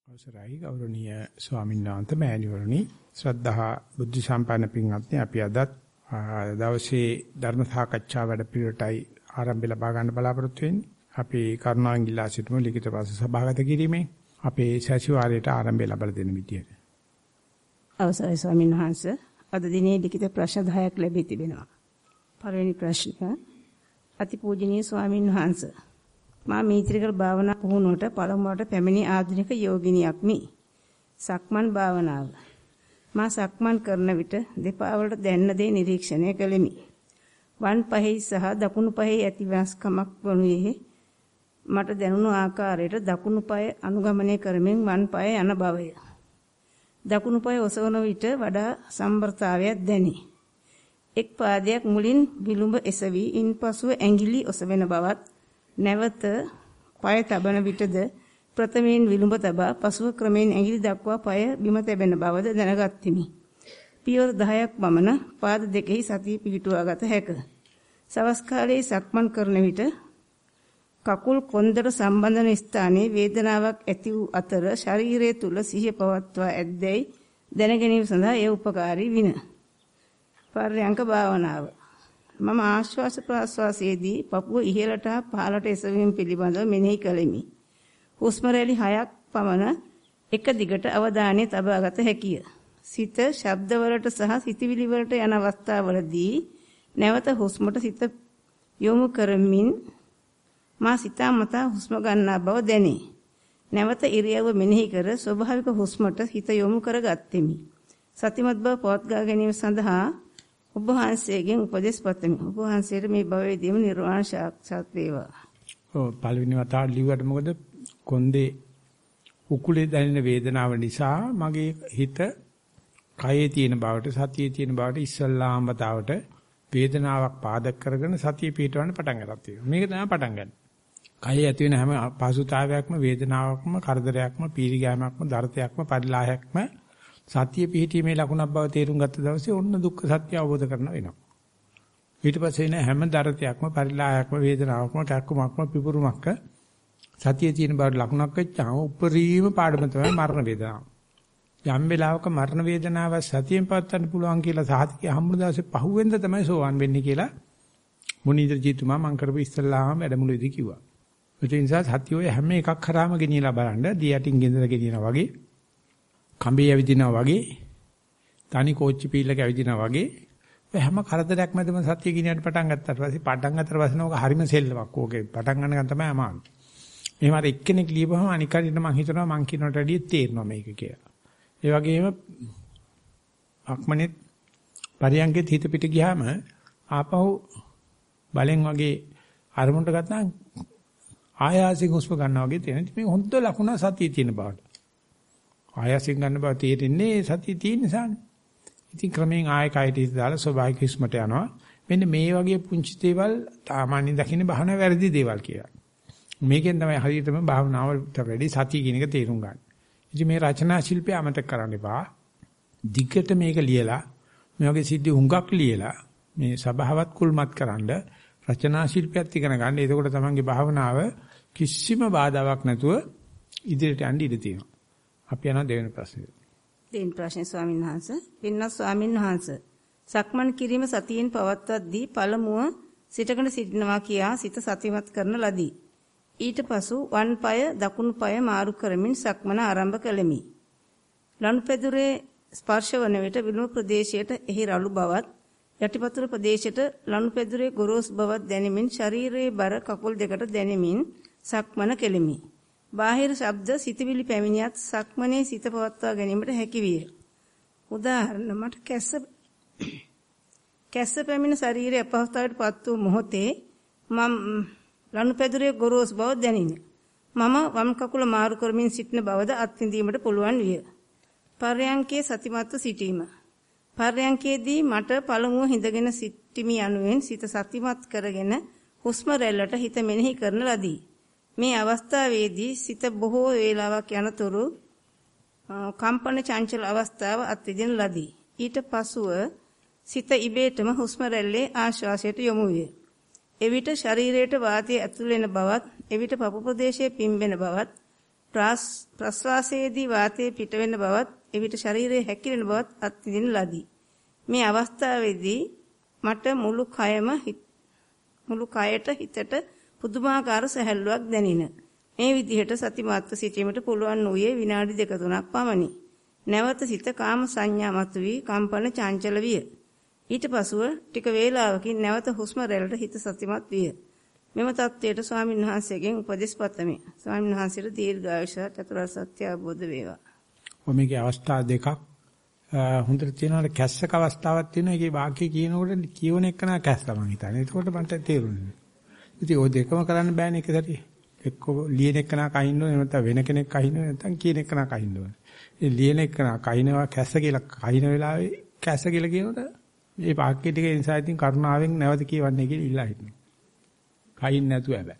අවසරයි ගෞරවනීය ස්වාමීන් වහන්සේ මෑණිවරණි ශ්‍රද්ධා බුද්ධ සම්පන්න පින්වත්නි අපි අදත් දවසේ ධර්ම සාකච්ඡා වැඩ පිළිවෙලටයි ආරම්භය ලබා ගන්න බලාපොරොත්තු වෙන්නේ. අපි කරුණාවෙන් ඉල්ලා සිටිමු ලිඛිත ප්‍රශ්න සභාගත කිරීමෙන් අපේ සැසිවාරයට ආරම්භය ලබා දෙන විදියට. අවසරයි ස්වාමීන් වහන්සේ අද දිනේ ලිඛිත ප්‍රශ්න 10ක් ලැබී තිබෙනවා. පළවෙනි ප්‍රශ්නය අතිපූජනීය ස්වාමීන් වහන්සේ මා මීත්‍රිකල් භාවනා පුහුණුවට පළමුවට පැමිණි ආධුනික යෝගිනියක්මි. සක්මන් භාවනාව. මා සක්මන් කරන විට දෙපා වලට දැනෙන දේ නිරීක්ෂණය කළෙමි. වම් පහේ සහ දකුණු පහේ ඇති වෙනස්කමක් වනුයේ මට දැනුණු ආකාරයට දකුණු පාය අනුගමනය කරමින් වම් පාය යන බවය. දකුණු පාය ඔසවන විට වඩා සම්බරතාවයක් දැනේ. එක් පාදයක් මුලින් විලුඹ එසවි ඉන්පසුව ඇඟිලි ඔසවෙන බවත් නැවත පාය තබන විටද ප්‍රථමයෙන් විලුඹ තබා පසුව ක්‍රමයෙන් ඇඟිලි දක්වා පාය බිම තැබෙන බවද දැනගත්ෙමි. පියවර 10ක් පමණ පාද දෙකෙහි සතිය පිහිටුවා ගත හැක. සවස් කාලයේ සක්මන් කරන විට කකුල් කොන්දට සම්බන්ධන ස්ථානයේ වේදනාවක් ඇති වූ අතර ශරීරය තුල සිහිය පවත්වා ඇද්දැයි දැනගැනීම සඳහා එය උපකාරී වින. පර්යංක භාවනාව. මම ආශ්වාස ප්‍රාශ්වාසයේදී පපුව ඉහළට හා පහළට එසවීම පිළිබඳව මෙනෙහි කළෙමි. හුස්ම රැලි 6ක් පමණ එක දිගට අවධානය තබාගත හැකිය. සිත ශබ්දවලට සහ සිතවිලි වලට යන අවස්ථාවලදී නැවත හුස්මට සිත යොමු කරමින් මා සිතාමතා හුස්ම ගන්නා බව දැනේ. නැවත ඉරියව්ව මෙනෙහි කර ස්වභාවික හුස්මට හිත යොමු කරගත්ෙමි. සතිමත් බව පවත්වා ගැනීම සඳහා ඔබ වහන්සේගෙන් උපදෙස් පතමි. ඔබ වහන්සේට මේ භවයේදීම නිර්වාණ සාක්ෂාත් වේවා. ඔව් පළවෙනි වතාවට ලිව්වට මොකද කොන්දේ උකුලේ දැනෙන වේදනාව නිසා මගේ හිත කයේ තියෙන බවට සතියේ තියෙන බවට ඉස්සල්ලාම වතාවට වේදනාවක් පාදක කරගෙන සතිය පිටවන්න පටන් ගත්තා තියෙනවා. මේක තමයි පටන් ගන්න. කයේ ඇති වෙන හැම පසුතාවයක්ම වේදනාවක්ම කරදරයක්ම පීඩිගෑමක්ම දරතයක්ම පරිලාහයක්ම සතිය පිහිටීමේ ලකුණක් බව තේරුම් ගත්ත දවසේ ඔන්න දුක්ඛ සත්‍ය අවබෝධ කරගන්න වෙනවා. ඊට පස්සේ එන හැම දරතයක්ම පරිලාහයක්ම වේදනාවක්ම කැක්කමක්ම පිපුරුමක්ක සතියේ තියෙන බව ලකුණක් වෙච්චාම උපරිම පාඩම තමයි මරණ වේදනාව. යම් වෙලාවක මරණ වේදනාව සතියෙන් පවත්වන්න පුළුවන් කියලා සාහිතිය හම්බුන දවසේ පහුවෙන්ද තමයි සෝවන් වෙන්නේ කියලා මුනිදර ජීතුමා මම කරපු ඉස්සල්ලාම වැඩමුළුවේදී කිව්වා. ඒ නිසා සතිය ඔය හැම එකක් කරාම ගෙනියලා බලන්න දී යටින් ගෙන්දර ගෙනියනවා වගේ කඹේ ඇවිදිනවා වගේ තනි කෝච්චි පීල්ලක ඇවිදිනවා වගේ ඔය හැම කරදරයක් මැදම සතිය ගෙනියන්න පටන් ගත්තාට පස්සේ පටන් ගන්නතර පස්සේ නෝක හරිම සෙල්ලමක් ඕකේ පටන් ගන්න තමයි අමාරු. එහෙම අර එක්කෙනෙක් ලියපුවම අනික කරිට මම හිතනවා මං කියනට වැඩිය තේරෙනවා මේක කියලා. ඒ වගේම අක්මනේ පරියංගෙත් හිත පිට ගියාම ආපහු බලෙන් වගේ අරමුණට ගත්තා ආයාසික හුස්ම ගන්නවා වගේ තේරෙනවා. මේ හොඳ ලකුණ සතියේ තියෙන බවට. ආයාසික ගන්න බව තේරෙන්නේ සතිය තියෙන නිසානේ. ඉතින් ක්‍රමයෙන් ආය කයට හිත දාලා ස්වභාවික හුස්මට යනවා. මෙන්න මේ වගේ පුංචි දේවල් සාමාන්‍යයෙන් දකින්න බහන වැරදි දේවල් කියලා. මේකෙන් තමයි හරියටම භාවනාවට වැඩි සතිය කියන එක තේරුම් ගන්න. ඉතින් මේ රචනා ශිල්පය අමතක කරන්න එපා. දිගට මේක ලියලා මේ වගේ සිද්ධි හුඟක් ලියලා මේ සබාවත් කුල්මත් කරන්න රචනා ශිල්පයත් ඉගෙන ගන්න. එතකොට තමන්ගේ භාවනාව කිසිම බාධාවක් නැතුව ඉදිරියට යන්න ඉඩ තියෙනවා. අපි යනවා දෙවෙනි ප්‍රශ්නෙට. දෙවෙනි ප්‍රශ්නේ ස්වාමීන් වහන්සේ. පින්වත් ස්වාමීන් වහන්සේ. සක්මන් කිරීම සතියෙන් පවත්වද්දී පළමුව සිටගෙන සිටිනවා කියා සිත සතිමත් කරන ලදී. ඊට පසු වම් පාය දකුණු පාය මාරු කරමින් සක්මන ආරම්භ කළෙමි. ලනුපැදුරේ ස්පර්ශ වන විට විලුඹ ප්‍රදේශයට එහි රළු බවත් යටිපතුල ප්‍රදේශයට ලනුපැදුරේ ගොරෝසු බවක් දැනෙමින් ශරීරයේ බර කකුල් දෙකට දැනෙමින් සක්මන කෙලිමි. බාහිර ශබ්ද සිතවිලි පැමිණියත් සක්මනේ සිත පවත්වා ගැනීමට හැකි විය. උදාහරණ මට කැස්ස පැමිණ ශරීරයේ අපහසුතාවයට පත් වූ මොහොතේ මම ලනුපැදුරේ ගොරෝසු බව දැනිනි. මම වම් කකුල මාරු කරමින් සිටින බවද අත්විඳීමට පුළුවන් විය. පර්යංකයේ සතිමත්ව සිටීම. පර්යංකයේදී මට පළමුව හිඳගෙන සිටිමි යනුවෙන් සිත සතිමත් කරගෙන හුස්ම රැල්ලට හිත මෙනෙහි කරන ලදී. මේ අවස්ථාවේදී සිත බොහෝ වේලාවක් යනතුරු කම්පන චංචල අවස්ථාව අත්විඳින ලදී. ඊට පසුව සිත ඉබේටම හුස්ම රැල්ලේ ආශ්වාසයට යොමු විය. එවිට ශරීරයට වාතය ඇතුල් වෙන බවත්, එවිට පපු ප්‍රදේශයේ පිම්බෙන බවත් ප්‍රශ්වාසයේදී වාතයේ පිටවෙන බවත් එවිට ශරීරයේ හැකිලෙන බවත් අත්විඳින ලදී. මේ අවස්ථාවේදී මට මුළු කයට හිතට පුදුමාකාර සැහැල්ලුවක් දැනින. මේ විදිහට සතිමත්ව සිටීමට පුළුවන් වූයේ විනාඩි 2-3ක් පමණි. නැවත සිත කාම සංඥා මතුවී කම්පන චංචල විය. ඊට පසුව ටික වේලාවකින් නැවත හුස්ම රැල්ලට හිත සතිමත් විය. මෙම தත්ත්වයට ස්වාමීන් වහන්සේගෙන් උපදෙස් පතමි. ස්වාමීන් වහන්සේට දීර්ඝායුෂ චතුරාර්ය සත්‍ය අවබෝධ වේවා. මේකේ අවස්ථා දෙකක් හොඳට තියෙනවා. කැස්සක අවස්ථාවක් තියෙනවා. ඒකේ වාක්‍ය කියනකොට කියවන එක නා කැස්ස මං හිතන්නේ. ඒකෝට මට තේරුන්නේ. ඉතින් ওই දෙකම කරන්න බෑනේ එක සැරේ. එක්ක ලියන එක නා කහින්න ඕනේ නැත්නම් වෙන කෙනෙක් කහින්න ඕනේ නැත්නම් කියන එක නා කහින්න ඕනේ. ඒ ලියන එක නා කහිනවා කැස්ස කියලා කහින වෙලාවේ කැස්ස කියලා කියනකොට මේ වාක්‍ය ටික නිසා ඉතින් කරුණාවෙන් නැවත කියවන්නේ කියලා ඉල්ලා හිටිනවා. කයින් නැතුව හැබැයි.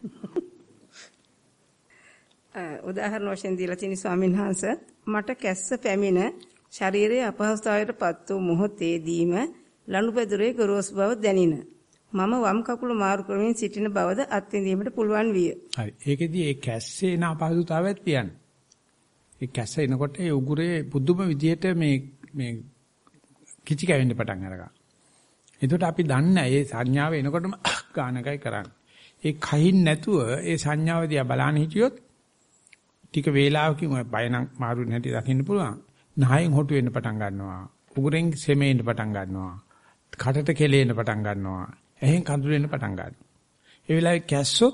උදාහරණ වශයෙන් දීලා තියෙන ස්වාමීන් වහන්සේ මට කැස්ස පැමිණ ශරීරයේ අපහසුතාවයටපත් වූ මොහොතේදීම ලනුපැදුරේ ගොරෝසු බව දැනින. මම වම් කකුල මාරු කරමින් සිටින බවද අත්විඳීමට පුළුවන් විය. හරි. ඒකෙදී ඒ කැස්සේ න අපහසුතාවයක් තියන්නේ. ඒ කැස්ස එනකොට ඒ උගුරේ පුදුම විදියට මේ කිචි කැවෙන්න පටන් අරගා. එතකොට අපි දන්නේ ඒ සංඥාව එනකොටම ගානකයි කරන්නේ. ඒ කහින් නැතුව ඒ සංඥාව දිහා බලන්න හිටියොත් ටික වේලාවකින් ඔය බය නම් මාරු නැටි දකින්න පුළුවන්. නහයෙන් හොටු වෙන්න පටන් ගන්නවා. උගුරෙන් සෙමෙන්න පටන් ගන්නවා. කටට කෙලෙන්න පටන් ගන්නවා. එහෙන් කඳුලෙන්න පටන් ගන්නවා. ඒ වෙලාවේ කැස්සොත්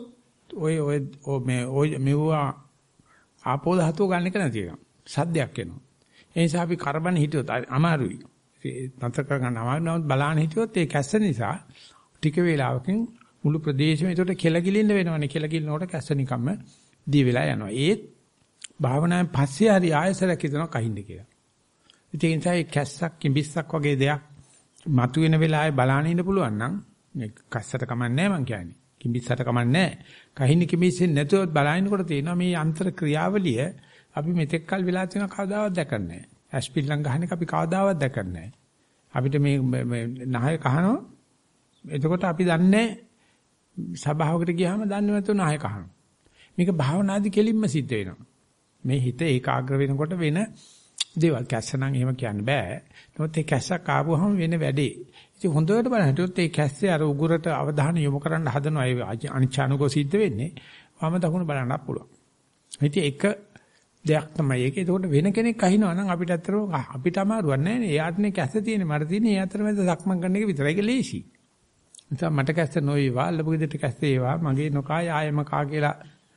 ඔය මෙවුවා ආපෝ ධාතුව ගන්න එක නැති වෙනවා. සද්දයක් එනවා. ඒ නිසා අපි කරබන් හිටියොත් අමාරුයි. නතර කරගන්න අමාරු නමුත් බලන්න හිටියොත් ඒ කැස්ස නිසා ටික වේලාවකින් මුළු ප්‍රදේශෙම ඒකට කෙලගිලින්න වෙනවනේ. කෙලගිලිනකොට කැස්ස නිකම්ම දී වෙලා යනවා. ඒත් භාවනාවෙන් පස්සේ හරි ආයසරයක් හිතනවා කහින්ද කියලා. ඒ නිසා ඒ කැස්සක් කිඹිස්සක් වගේ දෙයක් මතුවෙන වෙලාවේ බලන්න ඉන්න පුළුවන් නම් මේ කැස්සට කමන්නේ නැහැ මං කියන්නේ. කිඹිස්සට කමන්නේ නැහැ. කහින්න කිඹිස්සෙන් නැතුව බලනකොට තේනවා මේ අන්තර ක්‍රියාවලිය අපි මෙතෙක් කල් වෙලා තියෙන කවදාවත් දැකන්නේ නැහැ. ඇස්පිල්ලම් ගහන එක අපි කවදාවත් දැකන්නේ නැහැ. අපිට මේ නහය කහනවා. එතකොට අපි දන්නේ සභාවකට ගියාම දන්නේ නැතුව නහය කහනවා. මේක භාවනාදී කෙලින්ම සිද්ධ වෙනවා. මේ හිත ඒකාග්‍ර වෙනකොට වෙන දේවල් කැස්ස නම් එහෙම කියන්න බෑ. නමුත් ඒ කැස්සක් ආවොහම වෙන වැඩේ. ඉතින් හොඳට බලන්න හිටියොත් ඒ කැස්සේ අර උගුරට අවධානය යොමු කරන්න හදනවා. ඒ අනිච්චානුකෝ සිද්ධ වෙන්නේ. වම දකුණ බලන්නත් පුළුවන්. ඉතින් එක දෙයක් තමයි ඒක. ඒකට වෙන කෙනෙක් අහිනවා නම් අපිට අතරම අපිට අමාරුවක් නැහැ නේ. එයාටනේ කැස්ස තියෙන්නේ. මට තියෙන්නේ ඒ අතරමැද සක්මන් කරන එක විතරයි. ඒක ලේසි. නිසා මට කැස්ස නොවේවා, අල්ලපු ගෙදරට කැස්ස ඒවා, මගේ නොකා ආයෙම කා කියලා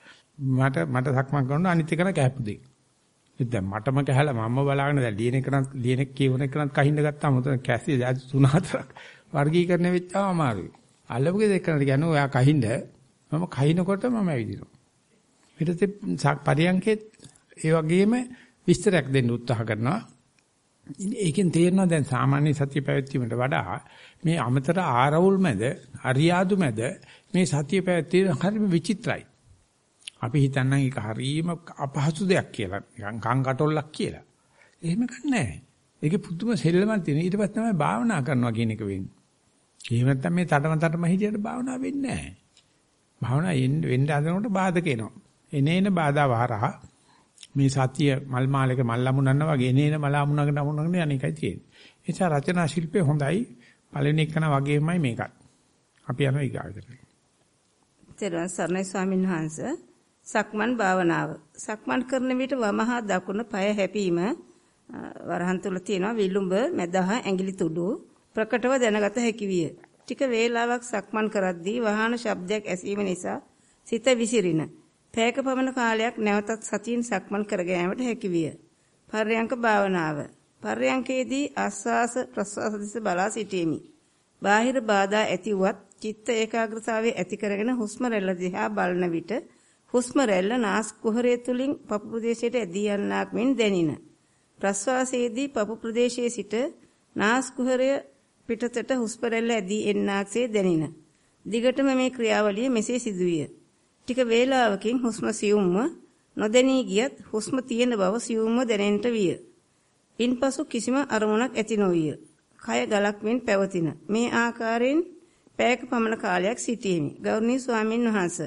මට සක්මන් කරනවා අනිත් එකන කැපු දෙයි. දැන් මටම කැහලා මම්ම බලාගෙන දැන් ලියන කියවන එකනත් කහින්න ගත්තාම උතන කැස්සේ 3-4ක් වර්ගීකරණය වෙච්චාම අමාරුයි. අල්ලපු ගෙදර එකනට කියන්නේ ඔයා කහින්න මම කහිනකොට මම ඇවිදිනවා. ඊට පස්සේ පරියන්කෙත් ඒ වගේම විස්තරයක් දෙන්න උත්සාහ කරනවා. ඒකෙන් තේරෙනවා දැන් සාමාන්‍ය සතිය පැවැත්වීමට වඩා මේ අමතර ආරවුල් මැද, අරියාදු මැද මේ සතිය පැවැත්වීම හරිම විචිත්‍රයි. අපි හිතන්නම් ඒක හරිම අපහසු දෙයක් කියලා. නිකන් කන් කටොල්ලක් කියලා. එහෙම නැහැ. ඒකේ පුදුම සෙල්ලමක් තියෙන. ඊට පස්සේ තමයි භාවනා කරනවා කියන එක වෙන්නේ. එහෙම නැත්නම් මේ තටම හිටියට භාවනා වෙන්නේ නැහැ. භාවනා වෙන්න හදනකොට බාධක එනවා. එනේන බාධා වහරහා මේ සතිය මල් මාලයක මල් අමුණනවා වගේ එනේන මල අමුණගෙන අනිකයි තියෙන්නේ. ඒ නිසා රචනා ශිල්පේ හොඳයි. පළවෙනි එකන වගේමයි මේකත්. අපි යනවා ඊගාවට. තෙරුවන් සරණයි ස්වාමීන් වහන්සේ. සක්මන් භාවනාව. සක්මන් කරන විට වමහා දකුණ පාය හැපීම වරහන් තුල තියෙනවා විලුඹ මැදහා ඇඟිලි තුඩු ප්‍රකටව දැනගත හැකි විය. ටික වේලාවක් සක්මන් කරද්දී වාහන ශබ්දයක් ඇසීම නිසා සිත විසිරින. පැයක පමණ කාලයක් නැවතත් සතියෙන් සක්මන් කර ගැනීමට හැකි විය. පර්යංක භාවනාව. පර්යංකයේදී ආස්වාස ප්‍රස්වාස දෙස බලා සිටීමි. බාහිර බාධා ඇතිවත් චිත්ත ඒකාග්‍රතාවයේ ඇති කරගෙන හුස්ම රැල්ල දිහා බලන විට හුස්ම රැල්ල නාස් කුහරය තුලින් පපු ප්‍රදේශයට ඇදී යන්නක් මෙන් දැනින. ප්‍රස්වාසයේදී පපු ප්‍රදේශයේ සිට නාස් කුහරය පිටතට හුස්ම රැල්ල ඇදී එන්නක්සේ දැනින. දිගටම මේ ක්‍රියාවලිය මෙසේ සිදුවිය. ටික වේලාවකින් හුස්ම සියුම්ව නොදැනී ගියත් හුස්ම තියෙන බව සියුම්ව දැනෙන්නට විය. ඉන්පසු කිසිම අරමුණක් ඇති නොවිය. කය ගලක් මෙන් පැවතින. මේ ආකාරයෙන් පැයක පමණ කාලයක් සිටීමි. ගෞරවනීය ස්වාමින් වහන්සේ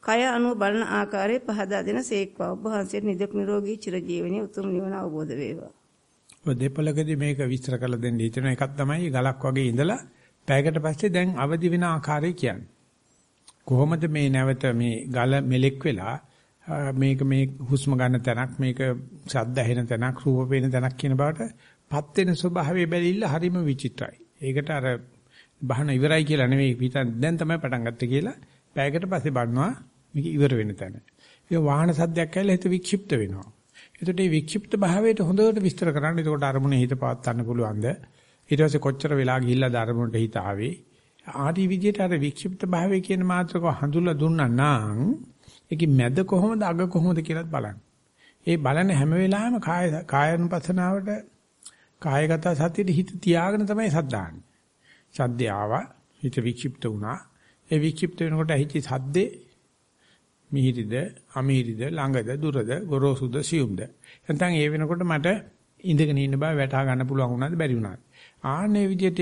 කය අනුව බලන ආකාරය පහදා දෙන සේක්වා. ඔබ වහන්සේට නිදුක් නිරෝගී චිරජීවනයේ උතුම් නිවන අවබෝධ වේවා. ඔය දෙපළකදී මේක විස්තර කරලා දෙන්න හිතන එකක් තමයි ගලක් වගේ ඉඳලා පැයකට පස්සේ දැන් අවදි වෙන ආකාරය කියන්නේ. කොහොමද මේ නැවත මේ ගල මෙලෙක් වෙලා මේක මේ හුස්ම ගන්න තැනක් මේක ශබ්ද ඇහෙන තැනක් රූප පේන තැනක් කියන බවට පත් වෙන ස්වභාවය බැලිල්ල හරිම විචිත්‍රයි. ඒකට අර බහන ඉවරයි කියලා නෙවෙයි පිටන් දැන් තමයි පටන් ගත්තේ කියලා පැයකට පස්සේ බලනවා මේක ඉවර වෙන තැන. ඒක වාහන සද්දයක් ඇවිල්ලා හිත වික්ෂිප්ත වෙනවා. ඒකට මේ වික්ෂිප්ත භාවයට හොඳට විස්තර කරන්න. එතකොට අරමුණේ හිත පවත් ගන්න පුළුවන්ද? ඊට පස්සේ කොච්චර වෙලා ගිහිල්ලාද අරමුණට හිත ආවේ? ආදි විදියට අර වික්ෂිප්ත භාවය කියන මාත්‍රක හඳුල්ලා දුන්නා නම් ඒකේ මැද කොහොමද අග කොහොමද කියලාත් බලන්න. ඒ බලන හැම වෙලාවෙම කායනුපස්සනාවට කායගත සතියේ හිත තියාගෙන තමයි සද්දාන්නේ. සද්දේ ආවා හිත වික්ෂිප්ත වුණා. ඒ වික්ෂිප්ත වෙනකොට ඇහිච්ච සද්දේ මිහිරිද අමිහිරිද ළඟද දුරද ගොරෝසුද සියුම්ද. නැත්නම් ඒ වෙනකොට මට ඉඳගෙන ඉන්න බව වැටහා ගන්න පුළුවන් වුණාද බැරි වුණාද. ආන්නේ විදිහට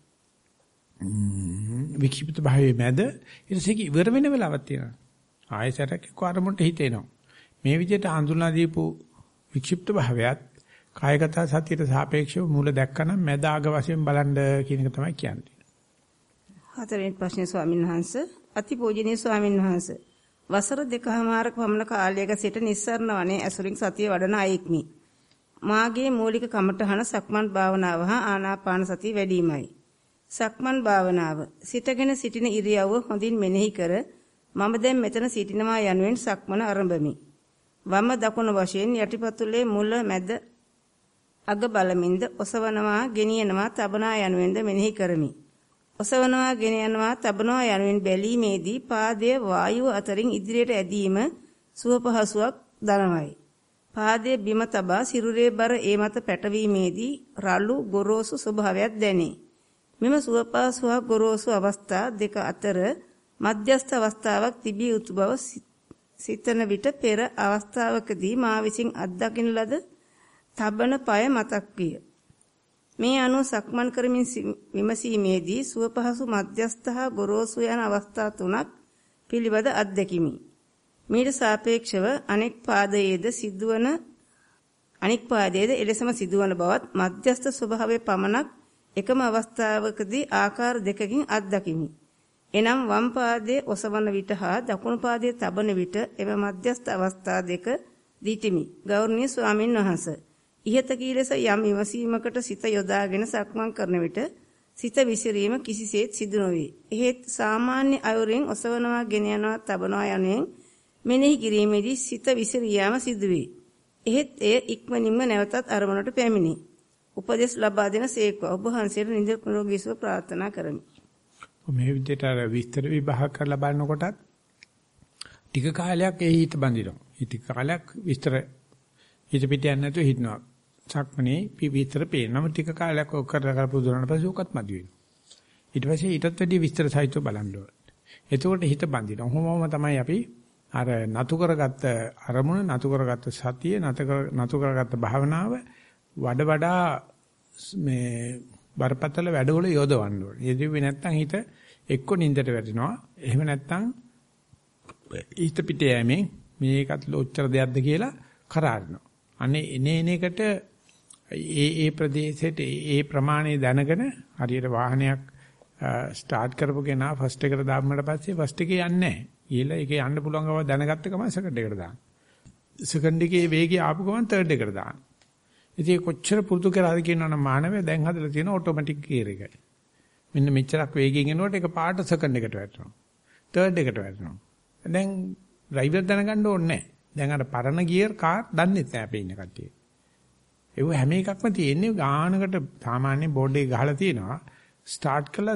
වික්ෂිප්ත භාවයේ මැද ඊට පස්සේ ඉවර වෙන වෙලාවක් තියෙනවා. ආයසරක කර්මොන්ට හිතේනවා. මේ විදිහට හඳුනා දීපු වික්ෂිප්ත භාවයත් කායගත සතියට සාපේක්ෂව මූල දැක්කනම් මැද ආග වශයෙන් බලන්න කියන එක තමයි කියන්නේ. හතරවෙනි ප්‍රශ්නේ ස්වාමීන් වහන්සේ අතිපූජනීය ස්වාමීන් වහන්සේ වසර 2කමාරක පමණ කාලයක සිට නිස්සරණ වනේ ඇසුරින් සතිය වඩන අයෙක්මි. මාගේ මූලික කමඨහන සක්මන් භාවනාව හා ආනාපාන සතිය වැඩිමයි. සක්මන් භාවනාව සිටගෙන සිටින ඉරියව්ව හොඳින් මෙනෙහි කර මම දැන් මෙතන සිටිනවා යනුවෙන් සක්මන ආරම්භමි. වම දකුණ වශයෙන් යටිපතුලේ මුල මැද අග බලමින්ද ඔසවනවා ගෙනියනවා තබනවා යනුවෙන්ද මෙනෙහි කරමි. ඔසවනවා ගෙනියනවා තබනවා යනුවෙන් බැලීමේදී පාදයේ වායුව අතරින් ඉදිරියට ඇදීම සුව පහසුවක් දනවයි. පාදයේ බිම තබා සිරුරේ බර ඒ මත පැටවීමේදී රළු ගොරෝසු ස්වභාවයක් දැනේ. මෙම සුව පහසුවක් ගොරෝසු අවස්ථා දෙක අතර මධ්‍යස්ථ අවස්ථාවක් තිබිය යුතු බව සිතන විට පෙර අවස්ථාවකදී මා විසින් අත්දකින ලද තබන පය මතක් විය. මේ අනුව සක්මන් කරමින් විමසීමේදී සුව පහසු මධ්‍යස්ථ හා ගොරෝසු යන අවස්ථා තුනක් පිළිබඳ අත්දැකිමි. මීට සාපේක්ෂව අනෙක් පාදයේද එලෙසම සිදුවන බවත් මධ්‍යස්ථ ස්වභාවයේ පමණක් එකම අවස්ථාවකදී ආකාර දෙකකින් අත්දකිමි. එනම් වම් පාදයේ ඔසවන විට හා දකුණු පාදයේ තබන විට එම මධ්‍යස්ථ අවස්ථා දෙක දිටිමි. ගෞරවනීය ස්වාමින් වහන්සේ ඉහත කී ලෙස යම් විමසීමකට සිත යොදාගෙන සක්මන් කරන විට සිත විසිරීම කිසිසේත් සිදු නොවේ. එහෙත් සාමාන්‍ය අයුරින් ඔසවනවා ගෙන යනවා තබනවා යනුවෙන් මෙනෙහි කිරීමේදී සිත විසිරියාම සිදුවේ. එහෙත් එය ඉක්මනින්ම නැවතත් අරමුණට පැමිණේ. උපදෙස් ලබා දෙන සේක්වා. ඔබ වහන්සේට නිදුක් නිරෝගී සුව ප්‍රාර්ථනා කරමි. මේ විදිහට විස්තර විභාග කරලා බලනකොටත් ටික කාලයක් ඒ හිත බඳිනවා. ටික කාලයක් විස්තර හිත පිට යන්නේ නැතුව හිටනවා. සක්මනේ විතර පේනම ටික කාලයක් ඔක් කරලා පුදුරන පස්සේ උකත් මදි වෙනවා. ඊට පස්සේ ඊටත් වැඩි විස්තර සහිතව බලන්න ඕනේ. එතකොට හිත බඳිනවා. කොහොමම තමයි අපි අර නතු කරගත්ත අරමුණ නතු කරගත්ත සතිය නතු කරගත්ත භාවනාව වඩා මේ බරපතල වැඩවල යොදවන්න ඕනේ. යෙදුවේ නැත්නම් හිත එක්ක නින්දට වැටෙනවා. එහෙම නැත්නම් හිත පිට යෑමෙන් මේකත් ලොච්චර දෙයක්ද කියලා කරාරිනවා. අනේ එන එකට ඒ ප්‍රදේශයට ඒ ප්‍රමාණය දැනගෙන හරියට වාහනයක් ස්ටාර්ට් කරපු කෙනා ෆස්ට් එකට දාන්නට පස්සේ ෆස්ට් එකේ යන්නේ නැහැ. ඊළඟ ඒකේ යන්න පුළුවන් ගව දැනගත්ත ගමන් සෙකන්ඩ් එකට දාන්න. සෙකන්ඩ් එකේ වේගය ආපු ගමන් තර්ඩ් එකට දාන්න. ඉතින් කොච්චර පුරුදු කරාද කියනවනම් මානවය දැන් හදලා තියෙන ඔටෝමැටික් ගියර් එක. මෙන්න මෙච්චරක් වේගයෙන් එනකොට ඒක පාට සෙකන්ඩ් එකට වැටෙනවා. තර්ඩ් එකට වැටෙනවා. දැන් ඩ්‍රයිවර් දැනගන්න ඕනේ නැහැ. දැන් අර පරණ ගියර් කාර් දන්නේ නැහැ අපේ ඉන්න කට්ටිය. ඒක හැම එකක්ම තියෙන්නේ ගානකට සාමාන්‍ය බෝඩ් එක ගහලා තියෙනවා. ස්ටාර්ට් කළා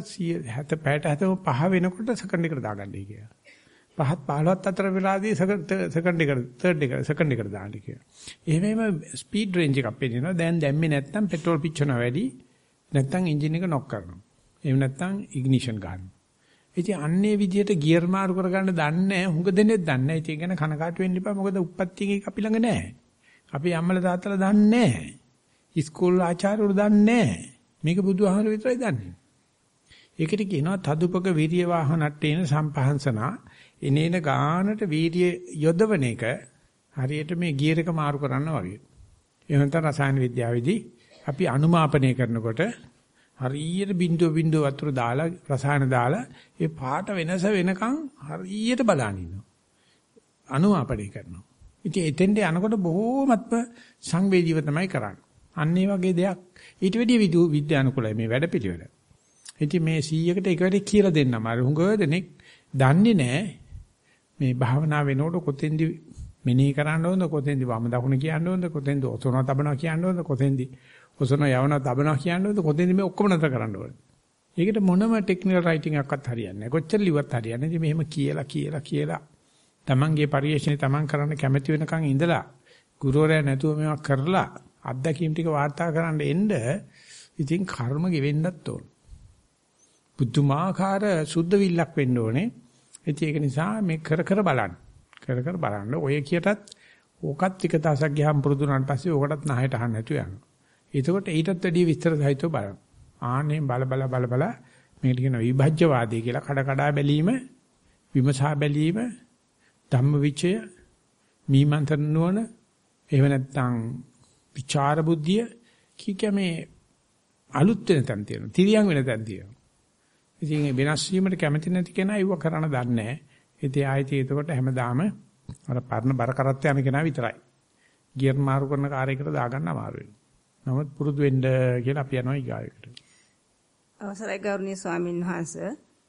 75 වෙනකොට සෙකන්ඩ් එකට දාගන්නයි කියලා. 5:15ත් අතර වෙලාදී සෙකන්ඩ් එකට දාන්න කියලා. එහෙමම ස්පීඩ් රේන්ජ් එකක් පෙන්නනවා. දැන් දැම්මේ නැත්නම් පෙට්‍රල් පිච්චනවා වැඩි. නැත්නම් එන්ජින් එක නොක් කරනවා. එහෙම නැත්නම් ඉග්නිෂන් ගන්නවා. ඉතින් අන්නේ විදියට ගියර් මාරු කරගන්න දන්නේ නැහැ. හුඟ දෙනෙක් දන්නේ නැහැ. ඒක ගැන කනකාට වෙන්න එපා. මොකද උප්පත්තියක එක අපි ළඟ නැහැ. අපි අම්මලා තාත්තලා දන්නේ නැහැ. ඉස්කෝල ආචාර්යවරු දන්නේ නැහැ. මේක බුදුහාමර විතරයි දන්නේ. ඒකට කියනවා තදුපක විරිය වාහනට්ටේන සම්පහන්සනා. එනේන ගානට වීර්ය යොදවන එක හරියට මේ ගියර් එක මාරු කරන්න වගේ. එහෙම නැත්නම් රසායන විද්‍යාවේදී අපි අනුමාපනය කරනකොට හරියට බිඳුව වතුර දාලා රසායන දාලා ඒ පාට වෙනස වෙනකන් හරියට බලන් ඉන්නවා. අනුමාපනය කරනවා. ඉතින් එතෙන්ට යනකොට බොහෝමත්ම සංවේදීව තමයි කරන්නේ. අන්න ඒ වගේ දෙයක් ඊට වැඩිය විද්‍යානුකූලයි මේ වැඩපිළිවෙල. ඉතින් මේ 100කට එක වැඩි කියලා දෙන්නම අර හුඟ දෙනෙක් දන්නේ නැහැ මේ භාවනා වෙනකොට කොතෙන්ද මෙනෙහි කරන්න ඕනද කොතෙන්ද වම දකුණ කියන්න ඕනද කොතෙන්ද ඔසවනවා තබනවා කියන්න ඕනද කොතෙන්ද ඔසවනවා යවනවා තබනවා කියන්න ඕනද කොතෙන්ද මේ ඔක්කොම නතර කරන්න ඕනද. ඒකට මොනම ටෙක්නිකල් රයිටින් එකක්වත් හරියන්නේ නැහැ. කොච්චර ලිව්වත් හරියන්නේ නැහැ. ඉතින් මෙහෙම කියලා තමන්ගේ පරිශ්‍රණය තමන් කරන්න කැමති වෙනකන් ඉඳලා ගුරුවරයා නැතුව මේවා කරලා අත්දැකීම් ටික වාර්තා කරන්න එන්න ඉතින් කර්ම ගෙවෙන්නත් ඕන. බුද්ධමාකාර සුද්ධ විල්ලක් වෙන්න ඕනේ. ඉතින් ඒක නිසා මේ කර බලන්න. කර බලන්න. ඔය කියටත් ඕකත් එක දවසක් ගියාම පුරුදු වුණාට පස්සේ ඕකටත් නැහැට අහන්න නැතු යනවා. එතකොට ඊටත් වැඩිය විස්තර සහිතව බලන්න. ආනේ බල මේකට කියන විභජ්‍යවාදී කියලා කඩ බැලීම, විමසා බැලීම, ධම්මවිචය, මීමන්තන නුවණ, එහෙම නැත්නම් විචාර බුද්ධිය කික මේ අලුත් වෙන තැන් තියෙනවා. තිරියන් වෙන තැන් තියෙනවා. ඉතින් වෙනස් වීමට කැමති නැති කෙනා ඒව කරන්න දන්නේ නැහැ. ඉතින් ආයිත් එතකොට හැමදාම අර පරණ බර කරත් යන කෙනා විතරයි. ගියර් මාරු කරන කාර්යයකට දාගන්න අමාරු වෙනවා. නමුත් පුරුදු වෙන්න කියලා අපි යනවා ඊගායකට. අවසරයි ගෞරවනීය ස්වාමීන් වහන්සේ.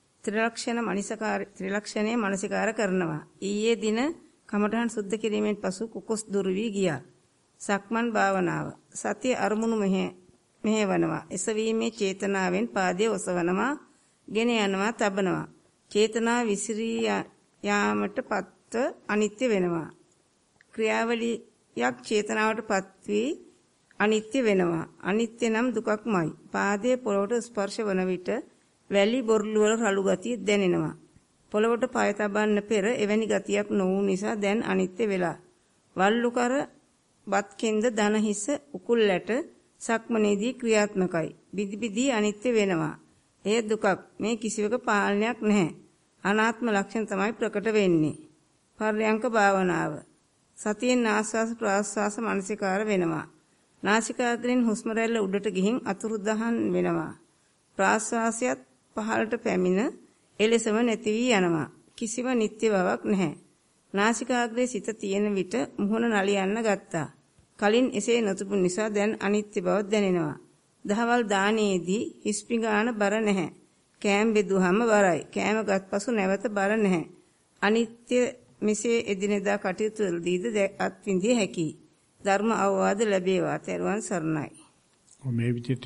ත්‍රිලක්ෂණයේ මනසිකාර කරනවා. ඊයේ දින කමඨහන් සුද්ධ කිරීමෙන් පසු කුකුස් දුරු වී ගියා. සක්මන් භාවනාව. සතිය අරමුණු මෙහෙවනවා. එසවීමේ චේතනාවෙන් පාදයේ ඔසවනවා, ගෙන යනවා, තබනවා. චේතනාව විසිරී යාමට පත්ව අනිත්‍ය වෙනවා. ක්‍රියාවලියක් චේතනාවටපත් වී අනිත්‍ය වෙනවා. අනිත්‍ය නම් දුකක්මයි. පාදයේ පොළොවට ස්පර්ශ වන විට වැලි බොරළු වල රළු ගතිය දැනෙනවා. පොළොවට පය තබන්න පෙර එවැනි ගතියක් නොවු නිසා දැන් අනිත්‍ය වෙලා. වල්ලුකර බත් කෙන්ද දන හිස උකුල්ලට සක්මනේදී ක්‍රියාත්මකයි. බිදි අනිත්‍ය වෙනවා. එය දුකක්. මේ කිසිවක පාලනයක් නැහැ. අනාත්ම ලක්ෂණ තමයි ප්‍රකට වෙන්නේ. පර්යංක භාවනාව. සතියෙන් ආස්වාස ප්‍රාස්වාස මානසිකාර වෙනවා. නාසිකාග්‍රයෙන් හුස්ම රැල්ල උඩට ගිහින් අතුරුදහන් වෙනවා. ප්‍රාස්වාසයත් පහළට පැමිණ එලෙසම නැති වී යනවා. කිසිම නිත්‍ය බවක් නැහැ. නාසිකාග්‍රයේ සිත තියෙන විට මුහුණ නලියන්න ගත්තා. කලින් එසේ නොතිබුන නිසා දැන් අනිත්‍ය බව දැනෙනවා. දහවල් දානයේදී හිස්පිඟාන බර නැහැ. කෑම බෙදුවහම බරයි. කෑම ගත්පසු නැවත බර නැහැ. අනිත්‍ය මෙසේ එදිනෙදා කටයුතු වලදීද අත්විඳිය හැකියි. ධර්ම අවවාද ලැබේවා. තෙරුවන් සරණයි. මේ විදිහට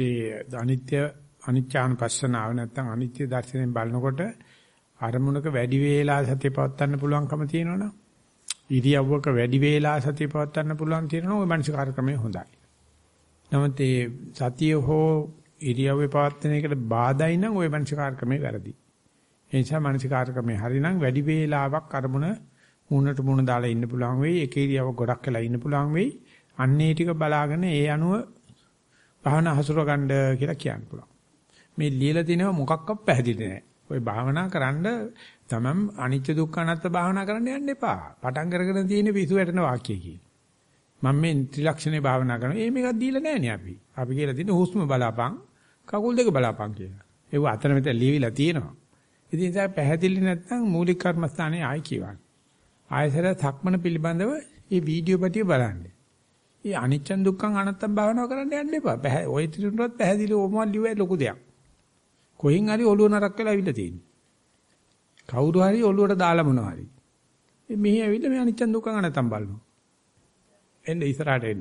අනිත්‍යානුපස්සනාව නැත්නම් අනිත්‍ය දර්ශනයෙන් බලනකොට අරමුණක වැඩි වේලා සතිය පවත්වන්න පුළුවන්කම තියෙනවනේ. ඉරියව්වක වැඩි වේලා සතිය පවත්වන්න පුළුවන් තියෙනවා. ওই මානසික කාර්යක්‍රමය හොඳයි. නමුත් ඒ සතිය හෝ ඉරියව්වේ පවත්වන එකට බාධායි නම් ওই මානසික කාර්යක්‍රමය වැරදි. ඒ නිසා මානසික කාර්යක්‍රමය හරිනම් වැඩි වේලාවක් අරමුණ මුණට මුණ දාලා ඉන්න පුළුවන් වෙයි. එක ඉරියව්ව ගොඩක් වෙලා ඉන්න පුළුවන් වෙයි. අන්නේ ටික බලාගෙන ඒ අනුව භාවනා හසුර ගන්න කියලා කියන්න පුළුවන්. මේ ලියලා තිනව මොකක්වත් පැහැදිලි නැහැ. ඔය භාවනා කරන්න තමම් අනිත්‍ය දුක්ඛ අනාත්ම භාවනා කරන්න යන්න එපා. පටන් කරගෙන තියෙන පිසු වැටෙන වාක්‍ය කියන. මම මේ ත්‍රිලක්ෂණේ භාවනා කරනවා. මේකක් දීලා නැහනේ අපි. අපි කියලා තියෙන හුස්ම බලාපන්, කකුල් දෙක බලාපන් කියලා. ඒව අතන මෙතන ලියවිලා තියෙනවා. ඉතින් ඒක පැහැදිලි නැත්නම් මූලික කර්මස්ථානේ ආයි කියවන්න. ආයතර සක්මන පිළිබඳව මේ වීඩියෝ පිටිය බලන්න. මේ අනිච්ච දුක්ඛ අනාත්ම භාවනාව කරන්න යන්න එපා. ඔය ත්‍රිුණුවත් පැහැදිලි ඕමල් ලියුවේ ලොකු දෙයක්. කොහෙන් හරි ඔළුව නරක් වෙලා අවිල්ල තියෙන්නේ. කවුරු හරි ඔළුවට දාලා මොනවා හරි. මෙහි ඇවිල්ලා මේ අනිච්ච දුක්ඛ අනාත්ම බලනවා. එන්න ඉස්සරහට එන්න.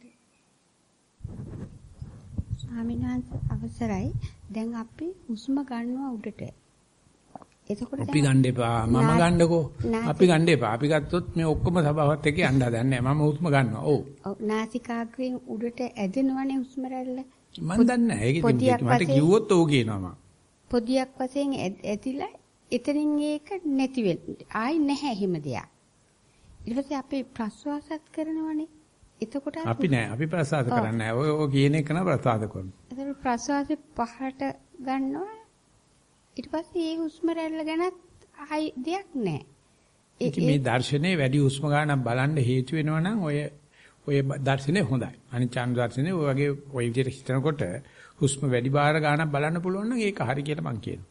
ස්වාමීන් වහන්සේ අවසරයි. දැන් අපි හුස්ම ගන්නවා උඩට. එතකොට අපි ගන්න එපා. මම ගන්නකෝ. අපි ගන්න එපා. අපි ගත්තොත් මේ ඔක්කොම සභාවත් එක්ක යන්න හදන්නේ නැහැ. මම හුස්ම ගන්නවා. ඔව්. ඔව් නාසිකාග්‍රයෙන් උඩට ඇදෙනවනේ හුස්ම රැල්ල. මම දන්නේ නැහැ. ඒක මට කිව්වොත් ඔව් කියනවා මම. පොදියක් වශයෙන් ඇදිලා එතනින් ඒක නැති වෙන්නේ. ආයි නැහැ එහෙම දෙයක්. ඊට පස්සේ අපි ප්‍රස්වාසත් කරනවනේ. එතකොට අපි නෑ අපි ප්‍රසාද කරන්නේ නෑ. ඔය කියන එක න ප්‍රසාද කරනවා. එතකොට ප්‍රස්වාසෙ පහට ගන්නවා. ඊට පස්සේ ඒ හුස්ම රැල්ල ගැනත් ආයි දෙයක් නෑ. ඉතින් මේ දර්ශනේ වැඩි හුස්ම ගන්නක් බලන්න හේතු වෙනවා නම් ඔය දර්ශනේ හොඳයි. අනිච්චාන දර්ශනේ ඔය වගේ ඔය විදිහට හිතනකොට හුස්ම වැඩි බාර ගන්නක් බලන්න පුළුවන් නම් ඒක හරි කියලා මං කියනවා.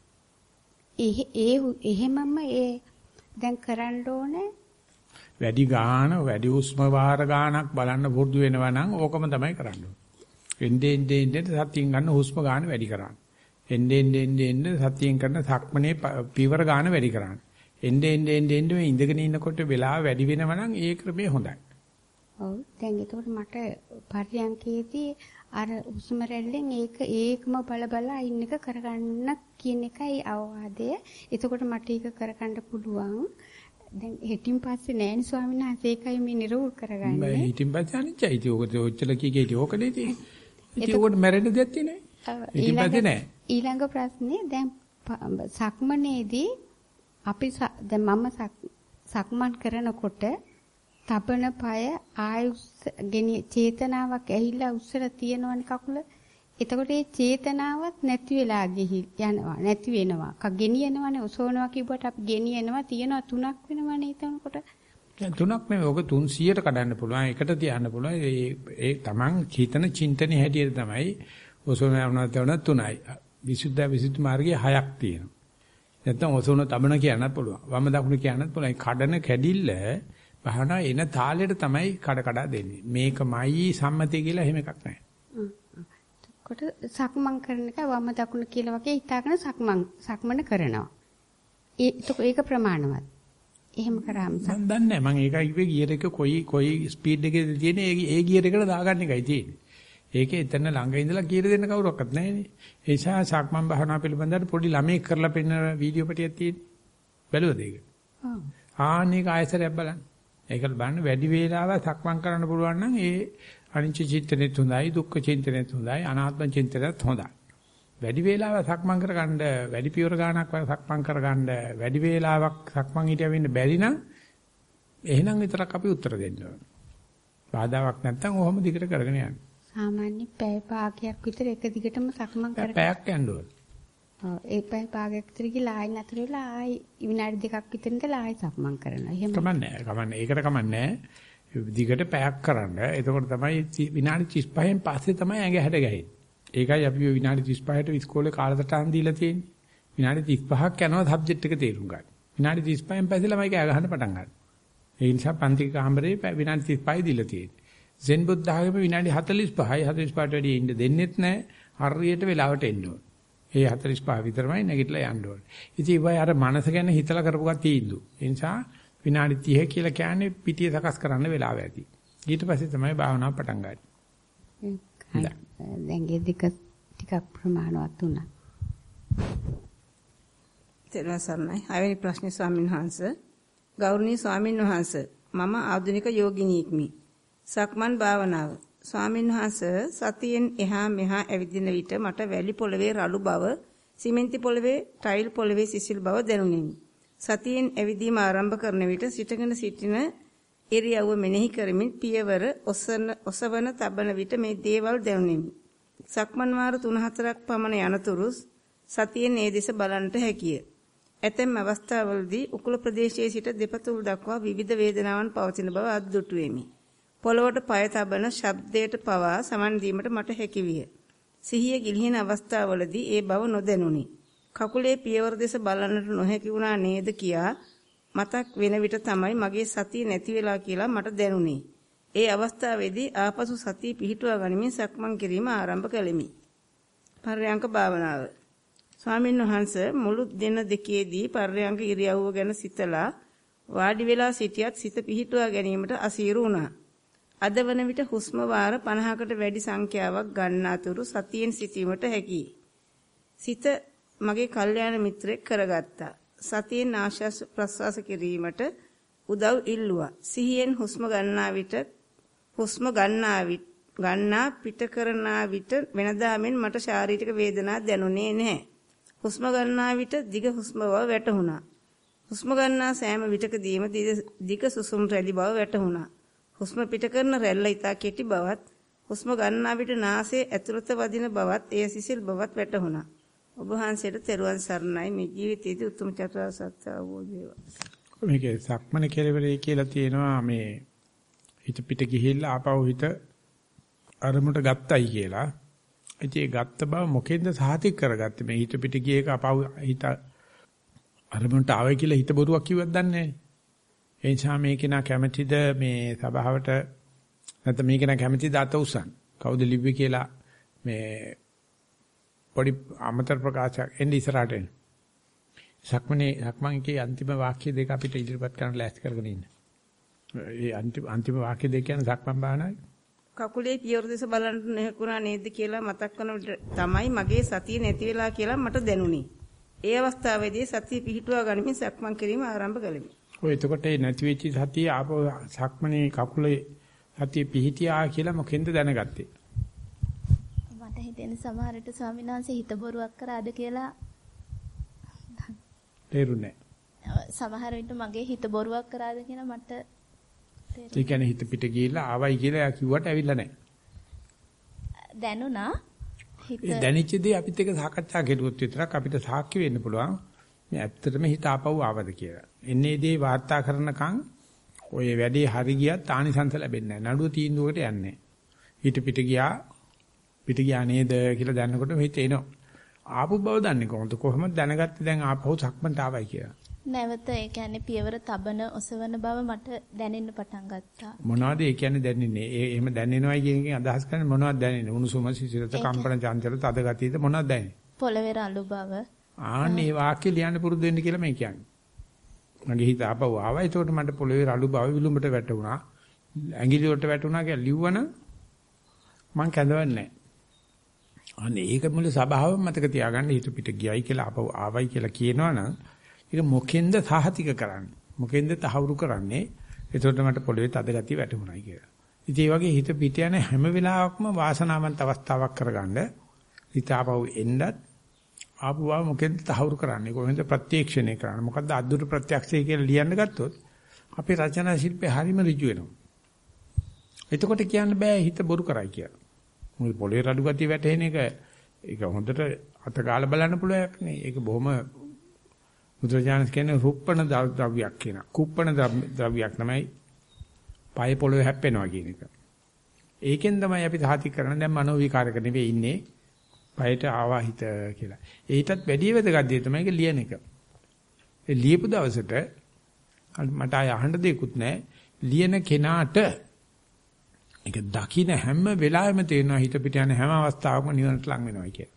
එහෙමම දැන් කරන්න ඕනේ. වැඩි ගාන වැඩි හුස්ම බාර ගන්නක් බලන්න පුරුදු වෙනවා නම් ඕකම තමයි කරන්න ඕනේ. එන්නේ සතියෙන් ගන්න හුස්ම ගන්න වැඩි කරන්න. එන්නේ සතියෙන් කරන සක්මනේ පීවර ගන්න වැඩි කරන්න. එන්නේ මේ ඉඳගෙන ඉන්නකොට වෙලාව වැඩි වෙනවා නම් ඒ ක්‍රමය හොඳයි. ඔව් දැන් ඒකට මට පරියන්කේදී අර හුස්ම රැල්ලෙන් ඒකම බල ඉන්න එක කරගන්න කියන එකයි අවවාදය. එතකොට මට ඒක කරගන්න පුළුවන්. දැන් හිටින් පස්සේ නෑනේ ස්වාමීන් වහන්සේ ඒකයි මේ නිරෝධ කරගන්නේ. මම හිටින් පස්සේ අනිච්චයි. ඒක ඔච්චර කීකේටි ඕකනේ තියෙන්නේ. ඉතින් ඕකට මැරෙන්න දෙයක් තියෙන්නේ. ඊළඟ ප්‍රශ්නේ දැන් සක්මනේදී අපි දැන් මම සක්මන් කරනකොට තබන පාය ආයුස් චේතනාවක් ඇහිලා උස්සලා තියෙනවනේ කකුල. එතකොට ඒ චේතනාවත් නැති වෙලා යනවා නැති වෙනවා. ගෙනියනවනේ ඔසවනවා කිව්වට අපි ගෙනියනවා තියෙනවා 3ක් වෙනවනේ එතනකොට. තුනක් නෙවෙයි ඔක 300ට කඩන්න පුළුවන්. එකට තියන්න පුළුවන්. ඒ තමන් චිතන චින්තනේ හැටියට තමයි ඔසවනවා තවන 3යි. විසුද්ධ මාර්ගයේ 6ක් තියෙනවා. නැත්නම් ඔසවන තබන කියන්නත් පුළුවන්. වම දකුණ කියන්නත් පුළුවන්. කඩන කැඩිල්ල භාවනා එන තාලෙට තමයි කඩ දෙන්නේ. මේකමයි සම්මතිය කියලා එහෙම එකක් නැහැ. කොට සක්මන් කරන එක වම දකුණ කියලා වගේ හිතාගෙන සක්මන කරනවා. ඒක ප්‍රමාණවත්. එහෙම කරාම මම දන්නේ නැහැ. මම ඒකයි කිව්වේ ගියර් එක කොයි ස්පීඩ් එකේද තියෙන්නේ ඒ ගියර් එකට දාගන්න එකයි තියෙන්නේ. ඒකේ එතන ළඟ ඉඳලා කියලා දෙන්න කවුරක්වත් නැහැනේ. ඒ නිසා සක්මන් භාවනා පිළිබඳව පොඩි ළමෙක් කරලා පෙන්නන වීඩියෝ පිටියක් තියෙන්නේ. බැලුවද ඒක? ඔව්. ආන්නේක ආයතරයක් බලන්න. ඒකල බලන්න වැඩි වේලාවක් සක්මන් කරන්න පුළුවන් නම් ඒ අනිච්ච චින්තනෙත් හොඳයි, දුක්ඛ චින්තනෙත් හොඳයි, අනාත්ම චින්තනෙත් හොඳයි. වැඩි වේලාවක් සක්මන් කරගන්න, වැඩි පියවර ගානක් සක්මන් කරගන්න, වැඩි වේලාවක් සක්මන් හිටියා වෙන්න බැරි නම් එහෙනම් විතරක් අපි උත්තර දෙන්න ඕනේ. බාධාවක් නැත්තම් ඔහොම දිගට කරගෙන යන්න. සාමාන්‍ය පැය භාගයක් විතර එක දිගටම සක්මන් කරගෙන පැයක් යන්න ඕනේ. ඔව් ඒ පැය භාගයක් විතර ගිහලා ආයි නතර වෙලා ආයි විනාඩි 2ක් විතර ඉඳලා ආයි සක්මන් කරනවා. එහෙම කමන්නේ. ඒකට කමන්නේ. දිගට පැයක් කරන්න. එතකොට තමයි විනාඩි 35න් පස්සේ තමයි ඇඟ හැඩ ගැහෙන්නේ. ඒකයි අපි විනාඩි 35ට ඉස්කෝලේ කාලසටහන් දීලා තියෙන්නේ. විනාඩි 35ක් යනවා සබ්ජෙක්ට් එක තේරුම් ගන්න. විනාඩි 35න් පස්සේ ළමයි කෑ ගහන්න පටන් ගන්නවා. ඒ නිසා පන්ති කාමරේ විනාඩි 35 දීලා තියෙන්නේ. සෙන් බුද්ධාගම විනාඩි 45යි 45ට වැඩි ඉන්න දෙන්නෙත් නැහැ. හරියට වෙලාවට එන්න ඕනේ. ඒ 45 විතරමයි නැගිටලා යන්න ඕනේ. ඉතින් ඒ අර මනස ගැන හිතලා කරපු ගතිය තීන්දුව. ඒ නිසා විනාඩි 30 කියලා කියන්නේ පිටිය සකස් කරන්න වෙලාව ඇති. ඊට පස්සේ තමයි භාවනාව පටන් ගන්න. දැන් ඒ දෙක ටිකක් ප්‍රමාණවත් වුණා. තෙරුවන් සරණයි. හයවෙනි ප්‍රශ්නේ ස්වාමීන් වහන්සේ. ගෞරවනීය ස්වාමීන් වහන්සේ මම ආධුනික යෝගිනියෙක්මි. සක්මන් භාවනාව. ස්වාමීන් වහන්සේ සතියෙන් එහා මෙහා ඇවිදින විට මට වැලි පොළවේ රළු බව, සිමෙන්ති පොළවේ, ටයිල් පොළවේ සිසිල් බව දැනුනිමි. සතියෙන් ඇවිදීම ආරම්භ කරන විට සිටගෙන සිටින ඉරියව්ව මෙනෙහි කරමින් පියවර ඔසවන තබන විට මේ දේවල් දැනුනිමි. සක්මන් වාර 3-4ක් පමණ යනතුරු සතියෙන් ඒ දෙස බලන්නට හැකිය. ඇතැම් අවස්ථාවලදී උකුල ප්‍රදේශයේ සිට දෙපතුල් දක්වා විවිධ වේදනාවන් පවතින බව අද්දුටු වෙමි. පොළොවට පය තබන ශබ්දයට පවා සමන් දීමට මට හැකි විය. සිහිය ගිලිහෙන අවස්ථාවලදී ඒ බව නොදැනුනි. කකුලේ පියවර දෙස බලන්නට නොහැකි වුණා නේද කියා මතක් වෙන විට තමයි මගේ සතිය නැති වෙලා කියලා මට දැනුනේ. ඒ අවස්ථාවේදී ආපසු සතිය පිහිටුවා ගනිමින් සක්මන් කිරීම ආරම්භ කළෙමි. පර්යංක භාවනාව. ස්වාමීන් වහන්සේ මුළු දින දෙකේදී පර්යංක ඉරියව්ව ගැන සිතලා වාඩි වෙලා සිටියත් සිත පිහිටුවා ගැනීමට අසීරු වුණා. අද වන විට හුස්ම වාර 50කට වැඩි සංඛ්‍යාවක් ගන්න අතුරු සතියෙන් සිටීමට හැකියි. සිත මගේ කල්යාණ මිත්‍රෙක් කරගත්තා. සතියෙන් ආශ්වාස ප්‍රශ්වාස කිරීමට උදව් ඉල්ලුවා. සිහියෙන් හුස්ම ගන්නා පිට කරනා විට වෙනදා මෙන් මට ශාරීරික වේදනා දැනුනේ නැහැ. හුස්ම ගන්නා විට දිග හුස්ම බව වැටහුණා. හුස්ම ගන්නා සෑම විටකදීම දිග සුසුම් රැලි බව වැටහුණා. හුස්ම පිට කරන රැල්ල ඉතා කෙටි බවත්, හුස්ම ගන්නා විට නාසයේ ඇතුළත වදින බවත්, එය සිසිල් බවත් වැටහුණා. ඔබ වහන්සේට තෙරුවන් සරණයි. මේ ජීවිතයේදී උතුම් චතුරාර්ය සත්‍ය අවබෝධ වේවා. මේකේ සක්මන කෙරෙවරේ කියලා තියෙනවා මේ හිත පිට ගිහිල්ලා ආපහු හිත අරමුණට ගත්තයි කියලා. ඒ ගත්ත බව මොකෙන්ද සාතික කරගත්තේ? මේ හිත පිට ගිය එක ආපහු හිත අරමුණට ආවයි කියලා හිත බොරුවක් කිව්වත් දන්නේ නැහැ. ඒ නිසා මේක නා කැමැතිද මේ සභාවට නැත්නම් මේක නා කැමැතිද අත උසන්. කවුද ලිව්වේ කියලා මේ පොඩි අමතර ප්‍රකාශයක් එන්නේ ඉස්සරහට එන්න. සක්මන්ගේ අන්තිම වාක්‍ය දෙක අපිට ඉදිරිපත් කරන්න ලෑස්ති කරගෙන ඉන්න. ඒ අන්තිම වාක්‍ය දෙක කියන්නේ සක්මන් භාවනාවයි. කකුලේ පියවර දෙස බලන්න නැකුණා නේද කියලා මතක් කරන තමයි මගේ සතිය නැති වෙලා කියලා මට දැනුනේ. ඒ අවස්ථාවේදී සතිය පිහිටුවා ගනිමින් සක්මන් කිරීම ආරම්භ කළෙමි. ඔය එතකොට නැති වෙච්ච සතිය ආපහු සක්මනේ කකුලේ සතිය පිහිටියා කියලා මොකෙන්ද දැනගත්තේ? මට හිතෙන සමහර විට ස්වාමීන් වහන්සේ හිත බොරුවක් කරාද කියලා තේරුණේ නැහැ. සමහර විට මගේ හිත බොරුවක් කරාද කියලා මට තේරුණා. ඒ කියන්නේ හිත පිට ගිහිල්ලා ආවයි කියලා එයා කිව්වට ඇවිල්ලා නැහැ. දැනුණා. ඒ දැනෙච්ච දේ අපිත් එක්ක සාකච්ඡා කෙරුවොත් විතරක් අපිට සාක්ෂි වෙන්න පුළුවන්. මේ ඇත්තටම හිත ආපහු ආවද කියලා. එන්නේ දේ වාර්තා කරනකම් ඔය වැඩේ හරි ගියත් ආනිසංස ලැබෙන්නේ නැහැ. නඩුව තීන්දුවකට යන්නේ නැහැ. හිත පිට ගියා නේද කියලා දැනනකොට හිත එනවා. ආපු බව දන්නේ කොහොමද? කොහොමද දැනගත්තේ දැන් ආපහු සක්මන්ට ආවයි කියලා? නැවත ඒ කියන්නේ පියවර තබන ඔසවන බව මට දැනෙන්න පටන් ගත්තා. මොනවද ඒ කියන්නේ දැනෙන්නේ? එහෙම දැනෙනවයි කියන එකෙන් අදහස් කරන්නේ මොනවද දැනෙන්නේ? උණුසුම සිසිලත කම්පන චංචල තද ගතියද මොනවද දැනෙන්නේ? පොළවේ රළු බව. ආන්නේ වාක්‍ය ලියන්න පුරුදු වෙන්න කියලා මේ කියන්නේ. මගේ හිත ආපහු ආවා. ඒකට මට පොළවේ රළු බව විලුඹට වැටුණා. ඇඟිලි වලට වැටුණා කියලා ලිව්වන මං කැඳවන්නේ නැහැ. අනේ ඒක මුල සබාව මතක තියාගන්න හිත පිට ගියයි කියලා ආපහු ආවයි කියලා කියනවනම් ඒක මොකෙන්ද සාහතික කරන්නේ? මොකෙන්ද තහවුරු කරන්නේ? ඒකට මට පොළවේ තද ගතිය වැටුණායි කියලා. ඉතින් ඒ වගේ හිත පිට යන හැම වෙලාවකම වාසනාවන්ත අවස්ථාවක් කරගන්න හිත ආපහු එන්නත් ආපු බව මොකෙන්ද තහවුරු කරන්නේ? කොහෙන්ද ප්‍රත්‍යක්ෂණය කරන්නේ? මොකද්ද අද්දුට ප්‍රත්‍යක්ෂය කියලා ලියන්න ගත්තොත් අපේ රචනා ශිල්පේ හරිම ඍජු වෙනවා. එතකොට කියන්න බෑ හිත බොරු කරයි කියලා. මොකද පොළවේ රළු ගතිය වැටෙන එක ඒක හොඳට අත ගාලා බලන්න පුළුවන් නේ. ඒක බොහොම බුදුරජාණන් කියන්නේ රුප්පණ ද්‍රව්‍යයක් කියන. කුප්පණ ද්‍රව්‍යයක් තමයි පය පොළවේ හැප්පෙනවා කියන එක. ඒකෙන් තමයි අපි සාතික කරන්නේ දැන් මනෝ විකාරක නෙවෙයි ඉන්නේ. පයට ආවා හිත කියලා. ඒකටත් වැඩි වැදගත් දේ තමයි ඒක ලියන එක. ඒ ලියපු දවසට මට ආය අහන්න දෙයක්වත් නැහැ. ලියන කෙනාට ඒක දකින්න හැම වෙලාවෙම තේරෙනවා හිත පිට යන හැම අවස්ථාවකම නිවනට ලං වෙනවා කියලා.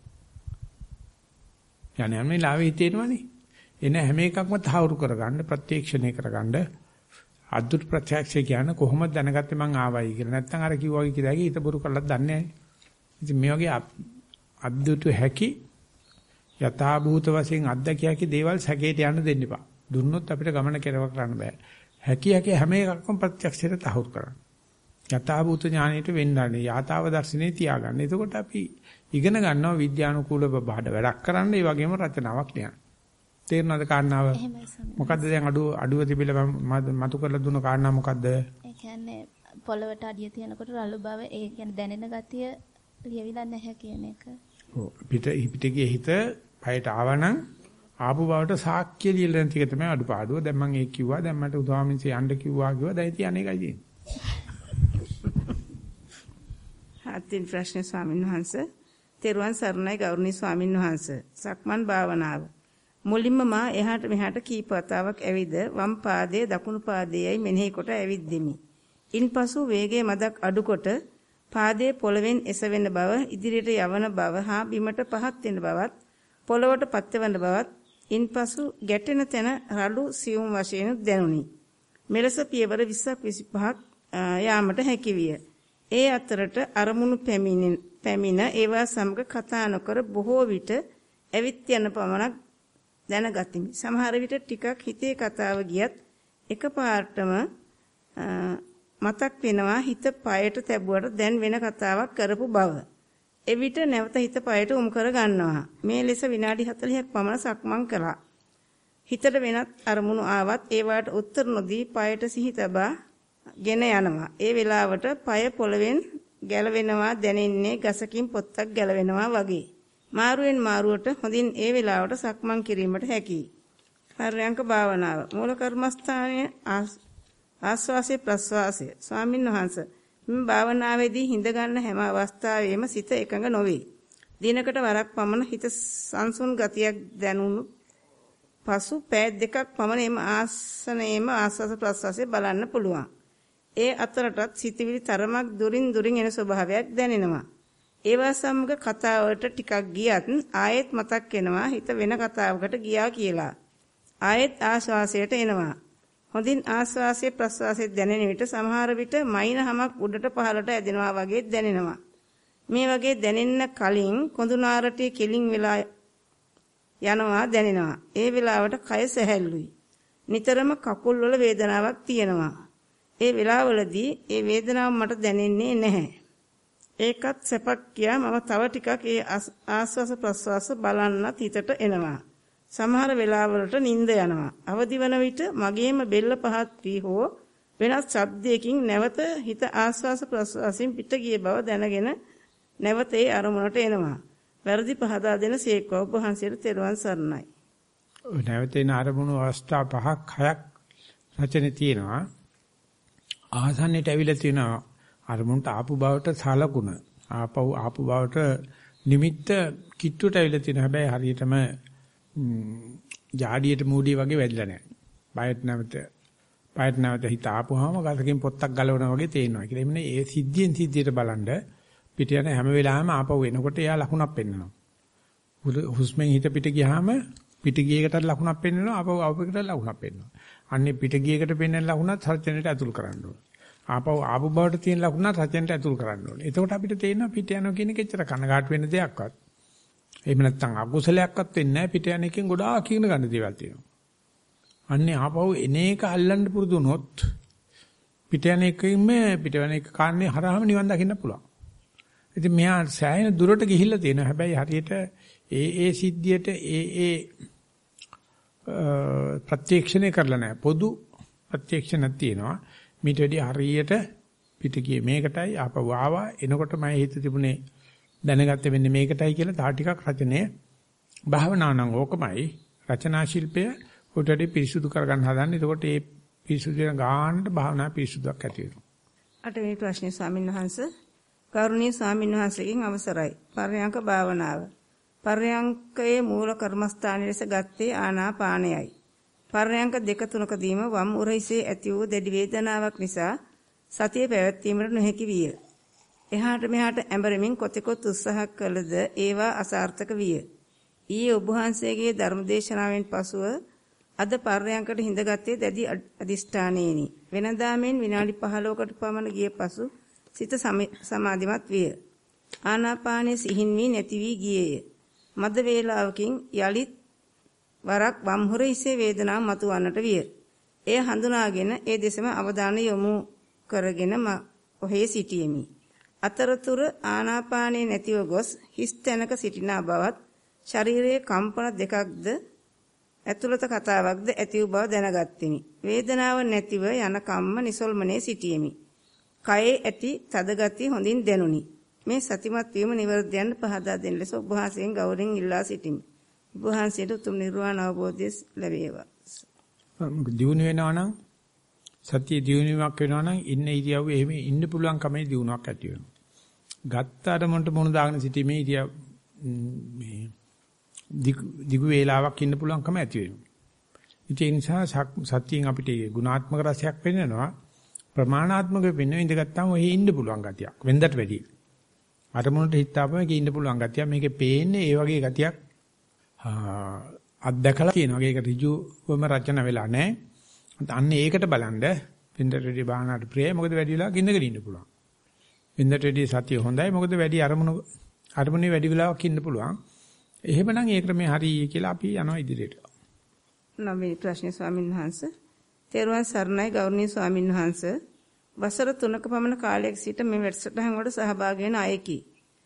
යන්නේ හැම වෙලාවෙම හිතේනවනේ. එන හැම එකක්ම තහවුරු කරගන්න ප්‍රත්‍යක්ෂණය කරගන්න අද්දුත් ප්‍රත්‍යක්ෂය කියන්නේ කොහොමද දැනගත්තේ මං ආවයි කියලා. නැත්නම් අර කිව්වා වගේ කියලා හිත බොරු කරලත් දන්නේ නැහැ. ඉතින් මේ වගේ අද්දුත් හැකි යථා භූත වශයෙන් අත්දැකිය හැකි දේවල් සැකේට යන්න දෙන්න එපා. දුන්නොත් අපිට ගමන කෙරව කරන්න බෑ. හැකි හැම එකක්ම ප්‍රත්‍යක්ෂයට තහවුරු කරන්න. යථා භූත ඥාණයට වෙන්නන්නේ යථාව දර්ශනේ තියාගන්න. එතකොට අපි ඉගෙන ගන්නවා විද්‍යානුකූලව බාඩ වැඩක් කරන්න. ඒ වගේම රචනාවක් ලියන්න. තේරෙනවද කාරණාව? මොකද්ද දැන් අඩුව තිබිලා මතු කරලා දුන්න කාරණා මොකද්ද? ඒ කියන්නේ පොළවට අඩිය තියනකොට රළු බව ඒ කියන්නේ දැනෙන ගතිය ලියවිලා නැහැ කියන එක. ඔව් පිටේ හිත පයට ආවනම් ආපු බවට සාක්ෂිය ලියලා නැති එක තමයි අඩුපාඩුව. දැන් මම ඒක කිව්වා. දැන් මට උදාමින්සේ යන්න කිව්වා දැන් ඉතින් අනේකයි තියෙන්නේ. අතින් ප්‍රශ්න ස්වාමීන් වහන්සේ තෙරුවන් සරණයි ගෞරවනීය ස්වාමීන් වහන්සේ සක්මන් භාවනාව මුලින්ම මා එහාට මෙහාට කීප වතාවක් ඇවිද වම් පාදයේ දකුණු පාදයේයි මෙනෙහි කොට ඇවිද්දෙමි. ඉන්පසු වේගයේ මදක් අඩුකොට පාදයේ පොළවෙන් එසවෙන බව, ඉදිරියට යවන බව හා බිමට පහත් වෙන බවත්, පොළවට පත්වන බවත්, ඉන්පසු ගැටෙන තැන රළු සියුම් වශයෙන් දැනුනි. මෙලෙස පියවර 20ක් 25ක් යාමට හැකියිය. ඒ අතරට අරමුණු පැමිණ ඒවා සමග කතා නොකර බොහෝ විට ඇවිත් යන පමණක් දැනගතිමි. සමහර විට ටිකක් හිතේ කතාව ගියත් එකපාරටම මතක් වෙනවා හිත පයට තැබුවට දැන් වෙන කතාවක් කරපු බව. එවිට නැවත හිත පයට උම් කර ගන්නවා. මේ ලෙස විනාඩි 40ක් පමණ සක්මන් කළා. හිතට වෙනත් අරමුණු ආවත් ඒවට උත්තර නොදී පයට සිහි තබා ගෙන යනවා. ඒ වෙලාවට පය පොළවෙන් ගැලවෙනවා දැනෙන්නේ ගසකින් පොත්තක් ගැලවෙනවා වගේ. මාරුවෙන් මාරුවට හොඳින් ඒ වෙලාවට සක්මන් කිරීමට හැකියි. පර්යංක භාවනාව. මූල කර්මස්ථානයේ ආස්වාසේ ප්‍රස්වාසය. ස්වාමීන් වහන්සේ මේ භාවනාවේදී හිඳ ගන්න හැම අවස්ථාවෙම සිත එකඟ නොවේ. දිනකට වරක් පමණ හිත සංසුන් ගතියක් දැනුණු පසු පැය දෙකක් පමණ එම ආසනයේම ආස්වාස ප්‍රස්වාසයේ බලන්න පුළුවන්. ඒ අතරටත් සිතවිලි තරමක් දුරින් එන ස්වභාවයක් දැනෙනවා. ඒවා සමග කතාවට ටිකක් ගියත් ආයෙත් මතක් වෙනවා හිත වෙන කතාවකට ගියා කියලා. ආයෙත් ආශ්වාසයට එනවා. හොඳින් ආශ්වාසයේ ප්‍රශ්වාසයේ දැනෙන විට සමහර විට මයින්හමක් උඩට පහළට ඇදෙනවා වගේ දැනෙනවා. මේ වගේ දැනෙන්න කලින් කොඳුනාරටේ කෙලින් වෙලා යනවා දැනෙනවා. ඒ වෙලාවට කය සැහැල්ලුයි. නිතරම කකුල් වල වේදනාවක් තියෙනවා. ඒ වෙලාවවලදී ඒ වේදනාව මට දැනෙන්නේ නැහැ. ඒකත් සැපක් කියා මම තව ටිකක් ඒ ආස්වාස ප්‍රස්වාස බලන්නත් හිතට එනවා. සමහර වෙලාවලට නිින්ද යනවා. අවදි වන විට මගේම බෙල්ල පහත් වී හෝ වෙනත් ශබ්දයකින් නැවත හිත ආස්වාස ප්‍රස්වාසයෙන් පිට ගිය බව දැනගෙන නැවත ඒ අරමුණට එනවා. වැරදි පහදා දෙන සේක්වා ඔබ වහන්සේට තෙරුවන් සරණයි. නැවත එන අරමුණු අවස්ථා 5ක් 6ක් රචනෙ තියෙනවා. ආසන්නයට ඇවිල්ලා තියෙනවා අරමුණට ආපු බවට සලකුණ. ආපු බවට නිමිත්ත කිට්ටුවට ඇවිල්ලා තියෙනවා. හැබැයි හරියටම ජාඩියට මූඩිය වගේ වැදිලා නැහැ. බයත් නැවත හිත ආපුවාම ගසකින් පොත්තක් ගලවනවා වගේ තේරෙනවා. කියලා එන්නේ ඒ සිද්ධියෙන් සිද්ධියට බලනද පිට යන හැම වෙලාවෙම ආපහු එනකොට එයා ලකුණක් පෙන්නනවා. හුස්මෙන් හිත පිට ගියාම පිට ගියකට ලකුණක් පෙන්නනවා. ආපහු එකට ලකුණක් පෙන්නනවා. අන්නේ පිට ගියකට පෙන්නන ලකුණත් සත්‍යයට ඇතුල් කරන්න ඕනේ. ආපු බවට තියෙන ලකුණත් සත්‍යයට ඇතුල් කරන්න ඕනේ. එතකොට අපිට තේරෙනවා පිට යනවා කියන එක එච්චර කනගාටු වෙන දෙයක්වත්. එහෙම නැත්නම් අකුසලයක්වත් වෙන්නේ නැහැ. පිට යන එකෙන් ගොඩාක් ඉගෙන ගන්න දේවල් තියෙනවා. අන්නේ ආපහු එන එක අල්ලන්න පුරුදු වුණොත් පිට යන එක කාන්නේ හරහාම නිවන් දකින්න පුළුවන්. ඉතින් මෙහා සෑහෙන දුරට ගිහිල්ලා තියෙනවා. හැබැයි හරියට ඒ සිද්ධියට ප්‍රත්‍යක්ෂණය කරලා නැහැ. පොදු ප්‍රත්‍යක්ෂණක් තියෙනවා. මීට වැඩි හරියට පිට ගියේ මේකටයි ආපහු ආවා. එනකොට මම හිත තිබුණේ දැනගත්තේ වෙන්නේ මේකටයි කියලා තා ටිකක් රචනයේ භාවනාව නම් ඕකමයි. රචනා ශිල්පය උඩට පිරිසුදු කරගන්න හදන්නේ. එතකොට මේ පිරිසුදු වෙන ගානට භාවනා පිරිසුදුක් ඇති වෙනවා. අටවෙනි ප්‍රශ්නේ ස්වාමීන් වහන්සේ කරුණීය ස්වාමීන් වහන්සේගෙන් අවසරයි. පර්යංක භාවනාව. පර්යංකයේ මූල කර්මස්ථානයේ ලෙස ගත්තේ ආනාපානයයි. පර්යංක 2-3කදීම වම් උරහිසේ ඇති වූ දැඩි වේදනාවක් නිසා සතිය පැවැත්වීමට නොහැකි විය. එහාට මෙහාට ඇඹරමින් කොතෙකුත් උත්සාහ කළද ඒවා අසාර්ථක විය. ඊයේ ඔබ වහන්සේගේ ධර්මදේශනාවෙන් පසුව අද පර්යංකට හිඳගත්තේ දැඩි අදිෂ්ඨානයේනි. වෙනදා මෙන් විනාඩි 15කට පමණ ගිය පසු සිත සමාධිමත් විය. ආනාපානයේ සිහින් වී නැති වී ගියේය. මද වේලාවකින් යලිත් වරක් වම් හොරහිසේ වේදනාව මතුවන්නට විය. එය හඳුනාගෙන ඒ දෙසම අවධානය යොමු කරගෙන ඔහේ සිටියෙමි. අතරතුර ආනාපානයේ නැතිව ගොස් හිස් තැනක සිටින බවත් ශරීරයේ කම්පන දෙකක්ද ඇතුළත කතාවක්ද ඇති වූ බව දැනගත්ෙමි. වේදනාව නැතිව යන කම්ම නිසල්මනේ සිටියෙමි. කයේ ඇති තද ගතිය හොඳින් දැනුනි. මේ සතිමත් වීම නිවර්දයන් පහදා දෙන ලෙස ඔබ වහන්සේගෙන් ගෞරවයෙන් ඉල්ලා සිටිමි. ඔබ වහන්සේට උතුම් නිර්වාණ අවබෝධය ලැබේවා. දියුණු වෙනවා නම් සතිය දියුණුවක් වෙනවා නම් ඉන්න ඉරියව්වේ එහෙම ඉන්න පුළුවන් කමේ දියුණුවක් ඇති වෙනවා. ගත්තාට මොන්ට මොන දාගෙන සිටීමේ ඉරියව් මේ දිගු වේලාවක් ඉන්න පුළුවන්කම ඇති වෙනවා. ඒ නිසා සතියෙන් අපිට ගුණාත්මක රසයක් වෙන්නනවා. ප්‍රමාණාත්මක වෙන්න ඉඳගත්තාම ඔහි ඉන්න පුළුවන් ගතියක්. වෙන්දට වැඩි. අරමුණට හිතාපම ඒකේ ඉන්න පුළුවන් ගතියක්. මේකේ පේන්නේ ඒ වගේ ගතියක් අත්දැකලා තියෙනවා. ඒක ඍජුවම රචන වෙලා නැහැ. අන්න ඒකට බලන්න වෙන්දට වැඩි බාහනට ප්‍රියයි. මොකද වැඩි වෙලාවක් ඉඳගෙන ඉන්න පුළුවන්. වෙන්දට වැඩි සතිය හොඳයි. මොකද වැඩි අරමුණේ වැඩි වෙලාවක් ඉන්න පුළුවන්. එහෙමනම් ඒ ක්‍රමේ හරියි කියලා අපි යනවා ඉදිරියට. නවීන ප්‍රශ්නේ ස්වාමීන් වහන්සේ. තෙරුවන් සරණයි ගෞරවනීය ස්වාමීන් වහන්සේ. වසර 3ක පමණ කාලයක සිට මේ වැඩසටහන් වලට සහභාගී වෙන අයෙකි.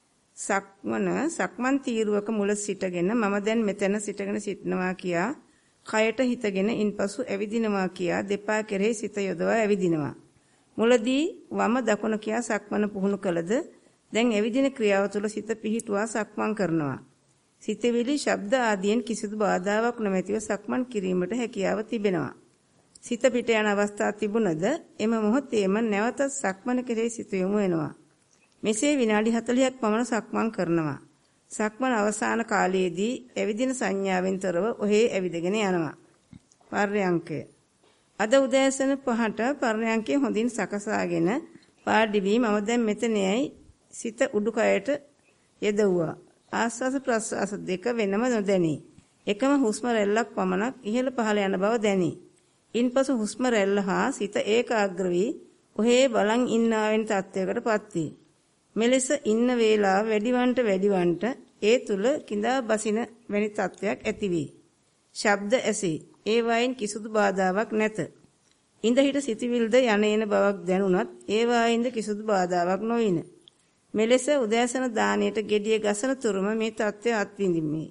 සක්මන් තීරුවක මුල සිටගෙන මම දැන් මෙතන සිටගෙන සිටනවා කියා කයට හිතගෙන ඉන්පසු ඇවිදිනවා කියා දෙපා කෙරෙහි සිත යොදවා ඇවිදිනවා. මුලදී වම දකුණ කියා සක්මන පුහුණු කළද දැන් ඇවිදින ක්‍රියාව තුළ සිත පිහිටුවා සක්මන් කරනවා. සිතවිලි, ශබ්ද ආදියෙන් කිසිදු බාධාවක් නොමැතිව සක්මන් කිරීමට හැකියාව තිබෙනවා. සිත පිට යන අවස්ථා තිබුණද එම මොහොතේම නැවත සක්මන කෙරෙහි සිත යොමු වෙනවා. මෙසේ විනාඩි 40ක් පමණ සක්මන් කරනවා. සක්මන් අවසාන කාලයේදී ඇවිදින සංඥාවෙන් තොරව ඔහේ ඇවිදගෙන යනවා. පර්යංකය. අද උදෑසන 5ට පර්යංකය හොඳින් සකසාගෙන වාඩි වී මම දැන් මෙතනයි සිත උඩුකයට යෙදුවා. ආස්වාස ප්‍රස්වාස දෙක වෙනම නොදැනී. එකම හුස්ම රැල්ලක් පමණක් ඉහළ පහළ යන බව දැනී. ඉන්පසු හුස්ම රැල්ල හා සිත ඒකාග්‍ර වී ඔහේ බලන් ඉන්නාවෙන් තත්වයකටපත් වී. මෙලෙස ඉන්න වේලාව වැඩිවන්ට ඒ තුල කිඳා බසින වැනි තත්වයක් ඇති වී. ශබ්ද ඇසී. ඒ වයින් කිසිදු බාධාවක් නැත. ඉඳ හිට සිතවිල්ද යන එන බවක් දැනුණත් ඒ වයින්ද කිසිදු බාධාවක් නොවින. මෙලෙස උදෑසන දාණයට gediye ගසන තුරුම මේ තත්වය අත්විඳිමි.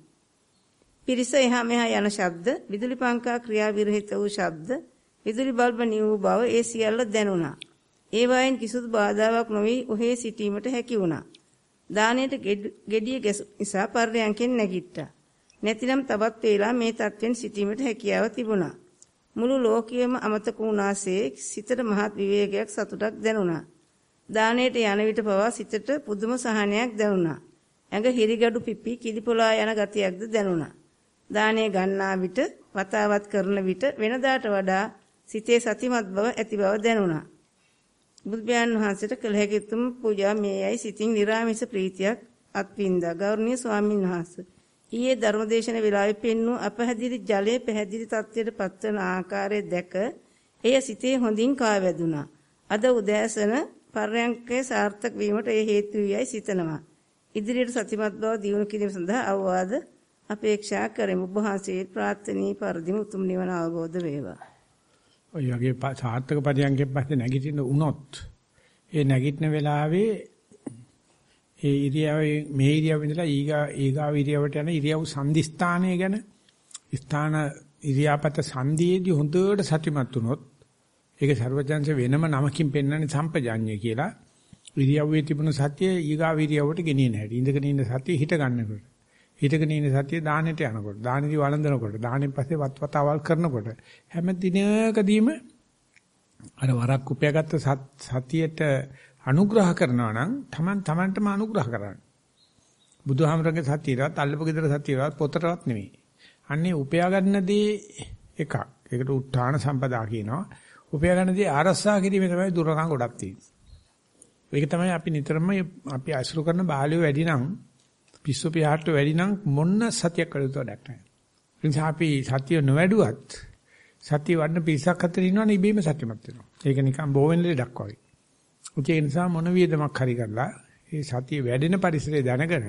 පිරිස එහා මෙහා යන ශබ්ද, විදුලි පංකා ක්‍රියා විරහිත වූ ශබ්ද, විදුලි බල්බ නිවූ බව ඒ සියල්ල දැනුණා. ඒ වයින් කිසිදු බාධාවක් නොවි ඔහේ සිටීමට හැකි වුණා. දාණයට gediye ගැස නිසා පර්යංකෙන් නැගිට්ටා. නැතිනම් තවත් වේලා මේ තත්වෙන් සිටීමට හැකියාව තිබුණා. මුළු ලෝකයේම අමතක වුණාසේ සිතට මහත් විවේකයක් සතුටක් දැනුණා. දාණයට යන විට පවා සිතට පුදුම සහනයක් දැනුණා. ඇඟ හිරිගඩු පිපි කිලිපොලා යන ගතියක්ද දැනුණා. දාණය ගන්නා විට වතාවත් කරන විට වෙනදාට වඩා සිතේ සතිමත් බව ඇති බව දැනුණා. බුදුබියන් වහන්සේට කළ හැකි තුම් පූජා මේයි සිතින් නිරාමිස ප්‍රීතියක් අත්විඳා. ගෞරවනීය ස්වාමීන් වහන්සේ ඊයේ ධර්මදේශන වෙලාවේ පෙන්වූ අපහැදිලි ජලයේ පැහැදිලි තත්ත්වයට පත්වන ආකාරය දැක එය සිතේ හොඳින් කාවැදුනා. අද උදෑසන පර්යංකේ සාර්ථක වීමට ඒ හේතු වූයයි සිතනවා. ඉදිරියට සතිමත් බව දියුණු කිරීම සඳහා අවවාද අපේක්ෂා කරමු. ඔබ වහන්සේ ප්‍රාර්ථනීය පරිදිම උතුම් නිවන අවබෝධ වේවා. ඔය වගේ සාර්ථක පරියන්කෙන් පස්සේ නැගිටින්න උනොත් ඒ නැගිටින වෙලාවේ ඒ ඉරියාවේ මේ ඉරියාවෙ ඉඳලා ඊගාව ඉරියාවට යන ඉරියව් සංදිස්ථානය ගැන ස්ථාන ඉරියාපත සංදීයේදී හොඳට සතිමත් වුණොත් ඒක ਸਰවඥාන්සේ වෙනම නමකින් පෙන්වන්නේ සම්පජාඤ්ඤය කියලා. ඉරියව්වේ තිබුණ සතිය ඊගාව ඉරියව්වට ගෙනියන හැටි. ඉඳගෙන ඉන්න සතිය හිට ගන්නකොට. හිටගෙන ඉන්න සතිය දානෙට යනකොට. දානෙදි වළඳනකොට. දානෙන් පස්සේ වත්වතාවල් කරනකොට හැම දිනකදීම අර වරක් උපයාගත්ත සතියට අනුග්‍රහ කරනවා නම් තමන්ටම අනුග්‍රහ කරන්න. බුදුහාමරගේ සතියවත් අල්ලපු ගෙදර සතියවත් පොතටවත් නෙවෙයි. අන්නේ උපයා ගන්න දේ එකක්. ඒකට උත්තාන සම්පදා කියනවා. උපයා ගන්න දේ ආරස්සා කිරීමේ තමයි දුරකම් ගොඩක් තියෙන්නේ. ඒක තමයි අපි නිතරම අපි අසුරු කරන බාලියෝ වැඩි නම් පිස්සු පියාට්ට වැඩි නම් මොන්න සතියක් කළොත් වැඩක් නැහැ. ඒ නිසා අපි සතිය නොවැඩුවත් සතිය වඩන පිරිසක් අතර ඉන්නවනේ ඉබේම සතියමත් වෙනවා. ඒක නිකන් බෝවෙන් ලෙඩක් වගේ. ඒ නිසා මොන වියදමක් හරි කරලා ඒ සතිය වැඩෙන පරිසරය දැනගෙන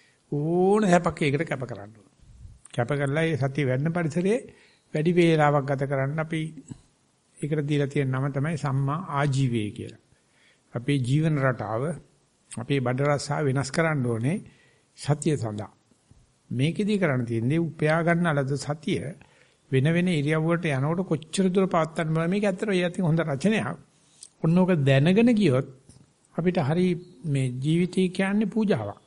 ඕන හැපක් ඒකට කැප කරන්න ඕන. කැප කරලා ඒ සතිය වැඩෙන පරිසරයේ වැඩි වේලාවක් ගත කරන්න අපි ඒකට දීලා තියෙන නම තමයි සම්මා ආජීවය කියලා. අපේ ජීවන රටාව අපේ බඩ රසා වෙනස් කරන්න ඕනේ සතිය සඳහා. මේකෙදී කරන්න තියෙන්නේ උපයා ගන්න අලද සතිය වෙන වෙන ඉරියව් වලට යනකොට කොච්චර දුර පවත්වන්න බෑ. මේක ඇත්තට ඒ අතින් හොඳ රචනයක්. ඔන්නෝක දැනගෙන ගියොත් අපිට හරි මේ ජීවිතය කියන්නේ පූජාවක්.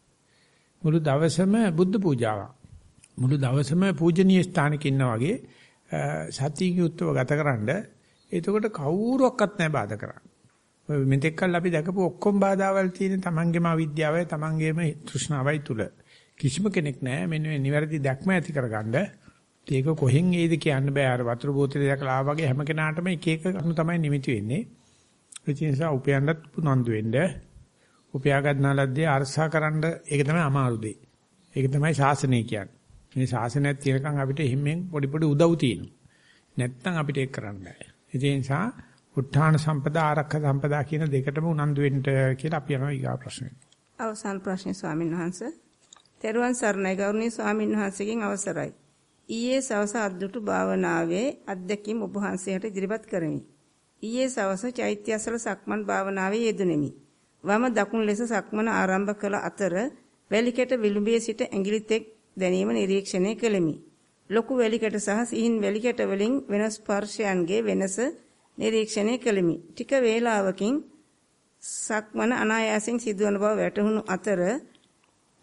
මුළු දවසම බුද්ධ පූජාවක්. මුළු දවසම පූජනීය ස්ථානයක ඉන්නා වගේ සතිය යුක්තව ගතකරනද එතකොට කවුරුවක්වත් නැහැ බාධා කරන්නේ. මෙතෙක් කල් අපි දැකපු ඔක්කොම බාධාවල් තියෙන තමන්ගේම අවිද්‍යාවයි තමන්ගේම තෘෂ්ණාවයි තුල. කිසිම කෙනෙක් නැහැ මෙන්න මේ නිවැරදි දැක්ම ඇති කරගන්න. ඒක කොහෙන් එයිද කියන්න බෑ. අර වතුර බෝතලේ දැකලා ආවා වගේ හැම කෙනාටම එක එක කරුණු තමයි නිමිති වෙන්නේ. ඒ නිසා උපයන්නත් පුනන්දු වෙන්න. උපයා ගන්නලද්දී අරසා කරන්න ඒක තමයි අමාරු දෙය. ඒක තමයි ශාසනය කියන්නේ. මේ ශාසනයත් තියෙනකන් අපිට හිම්මෙන් පොඩි පොඩි උදව් තියෙනවා. නැත්තම් අපිට ඒක කරන්න බෑ. ඒ නිසා උත්හාන සම්පදා ආරක්ෂක සම්පදා කියන දෙකටම උනන්දු වෙන්න කියලා අපි යනවා ඊගා ප්‍රශ්නෙට. අවසාන ප්‍රශ්නේ ස්වාමීන් වහන්සේ. තෙරුවන් සරණයි ගෞරවනීය ස්වාමීන් වහන්සේගෙන් අවසරයි. ඊයේ සවස අද්දුටු භාවනාවේ අත්දැකීම් ඔබ වහන්සේට ඉදිරිපත් කරමි. ඊයේ සවස චෛත්‍යසල සක්මන් භාවනාවේ යෙදුණෙමි. වම දකුණු ලෙස සක්මන ආරම්භ කළ අතර වැලිකැට විලුඹේ සිට ඇඟිලි තෙක් දැනීම නිරීක්ෂණය කෙලෙමි. ලොකු වැලිකැට සහ සිහින් වැලිකැට වලින් වෙනස් ස්පර්ශයන්ගේ වෙනස නිරීක්ෂණය කෙලෙමි. ටික වේලාවකින් සක්මන අනායාසයෙන් සිදුවන බව වැටහුණු අතර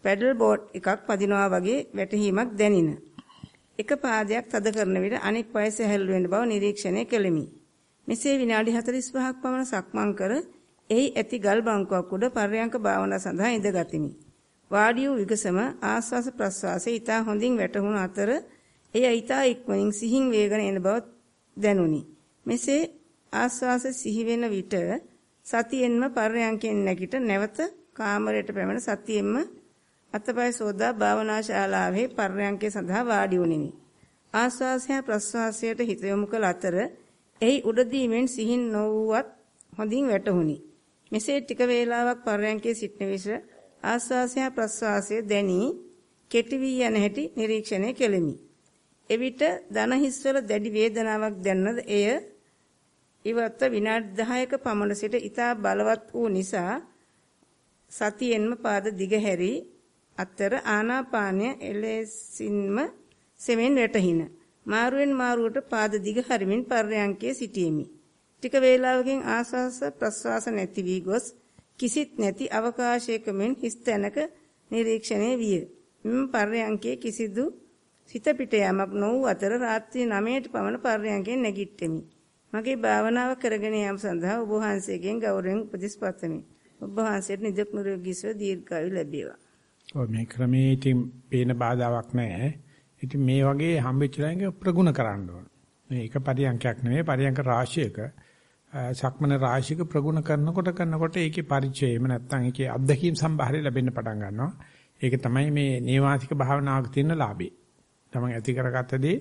පැඩල් බෝඩ් එකක් පදිනවා වගේ වැටහීමක් දැනින. එක පාදයක් තද කරන විට අනෙක් පාය සැහැල්ලු වෙන බව නිරීක්ෂණය කෙලිමි. මෙසේ විනාඩි 45ක් පමණ සක්මන් කර එහි ඇති ගල් බංකුවක් උඩ පර්යංක භාවනාව සඳහා ඉඳගතිමි. වාඩි වූ විගසම ආස්වාස ප්‍රස්වාසයේ ඊට හොඳින් වැටහුණු අතර එය ඊට ඉක්මනින් සිහින් වේගන එන බව දැනුනි. මෙසේ ආස්වාස සිහි වෙන විට සතියෙන්ම පර්යංකයෙන් නැගිට නැවත කාමරයට පැමිණ සතියෙන්ම අතපය සෝදා භාවනා ශාලාවේ පර්යංකය සඳහා වාඩි වුනිමි. ආස්වාසය ප්‍රස්වාසයට හිත යොමු කළ අතර එහි උඩදීමෙන් සිහින් නොවුවත් හොඳින් වැටහුණි. මෙසේ ටික වේලාවක් පර්යංකයේ සිටන විට ආස්වාසය ප්‍රස්වාසය දැනී කෙටි වී යන හැටි නිරීක්ෂණය කෙලිමි. එවිට දන හිස්වල දැඩි වේදනාවක් දැනනද එය ඉවත විනාඩි 10ක පමණ සිට ඊතා බලවත් වූ නිසා සතියෙන්ම පාද දිග හැරි අතර ආනාපානය එලෙසින්ම සෙමෙන් වැටහින. මාරුවෙන් මාරුවට පාද දිග හරිමින් පර්යංකයේ සිටීමි. ටික වේලාවකින් ආස්වාස ප්‍රස්වාස නැති වී ගොස් කිසිත් නැති අවකාශයක මෙන් හිස් තැනක නිරීක්ෂණය විය. මෙම පර්යංකයේ කිසිදු සිත පිට යමක් නොවූ අතර රාත්‍රී 9ට පමණ පර්යංකයෙන් නැගිට්ටෙමි. මගේ භාවනාව කරගෙන යාම සඳහා ඔබ වහන්සේගෙන් ගෞරවයෙන් උපදෙස් පතමි. ඔබ වහන්සේට නිදුක් නිරෝගී සුව දීර්ඝායු ලැබේවා. ඔය මේ ක්‍රමයේ ඉතින් පේන බාධාවක් නැහැ. ඉතින් මේ වගේ හම්බෙච්ච ළඟ ප්‍රගුණ කරන්න ඕන. මේ එක පරියන්කයක් නෙවෙයි පරියන්ක රාශියක සක්මන රාශියක ප්‍රගුණ කරනකොට ඒකේ පරිචය එහෙම නැත්නම් ඒකේ අත්දැකීම් සම්භාරය ලැබෙන්න පටන් ගන්නවා. ඒක තමයි මේ නේවාසික භාවනාවක තියෙන ලාභය. තමන් ඇති කරගත්ත දේ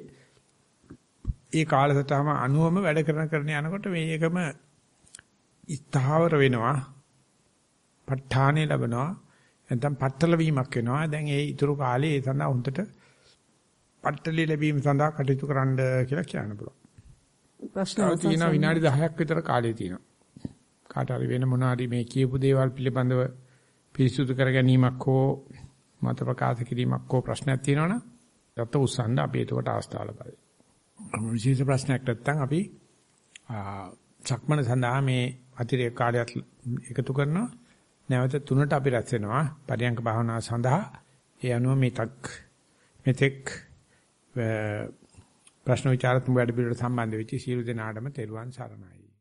ඒ කාලසටහන අනුවම වැඩ කරන යනකොට මේකම ස්ථාවර වෙනවා. ප ဋ ාණේ ලැබෙනවා. නැත්නම් පట్టල වීමක් වෙනවා. දැන් ඒ ඊතුරු කාලේ ඒ සඳහා හොඳට පట్టලි ලැබීම සඳහා කටයුතු කරන්න කියලා කියන්න පුළුවන්. ප්‍රශ්න තියෙනවා විනාඩි 10ක් විතර කාලය තියෙනවා. කාට හරි වෙන මොනවාරි මේ කියපු දේවල් පිළිබඳව පිරිසුදු කර ගැනීමක් හෝ මත ප්‍රකාශ කිරීමක් හෝ ප්‍රශ්නයක් තියෙනවනම් දත්ත උස්සන්න අපි ඒකට අවස්ථාව ලබයි. විශේෂ ප්‍රශ්නයක් නැත්නම් අපි සක්මන සඳහා මේ අතිරේක කාර්යයක් එකතු කරනවා. නැවත 3ට අපි රැස් වෙනවා පරියංක භාවනාව සඳහා. ඒ අනුව මෙතෙක් ප්‍රශ්න විචාරතුංග වැඩ පිළිවෙලට සම්බන්ධ වෙච්ච සියලු දෙනාටම තෙරුවන් සරණයි.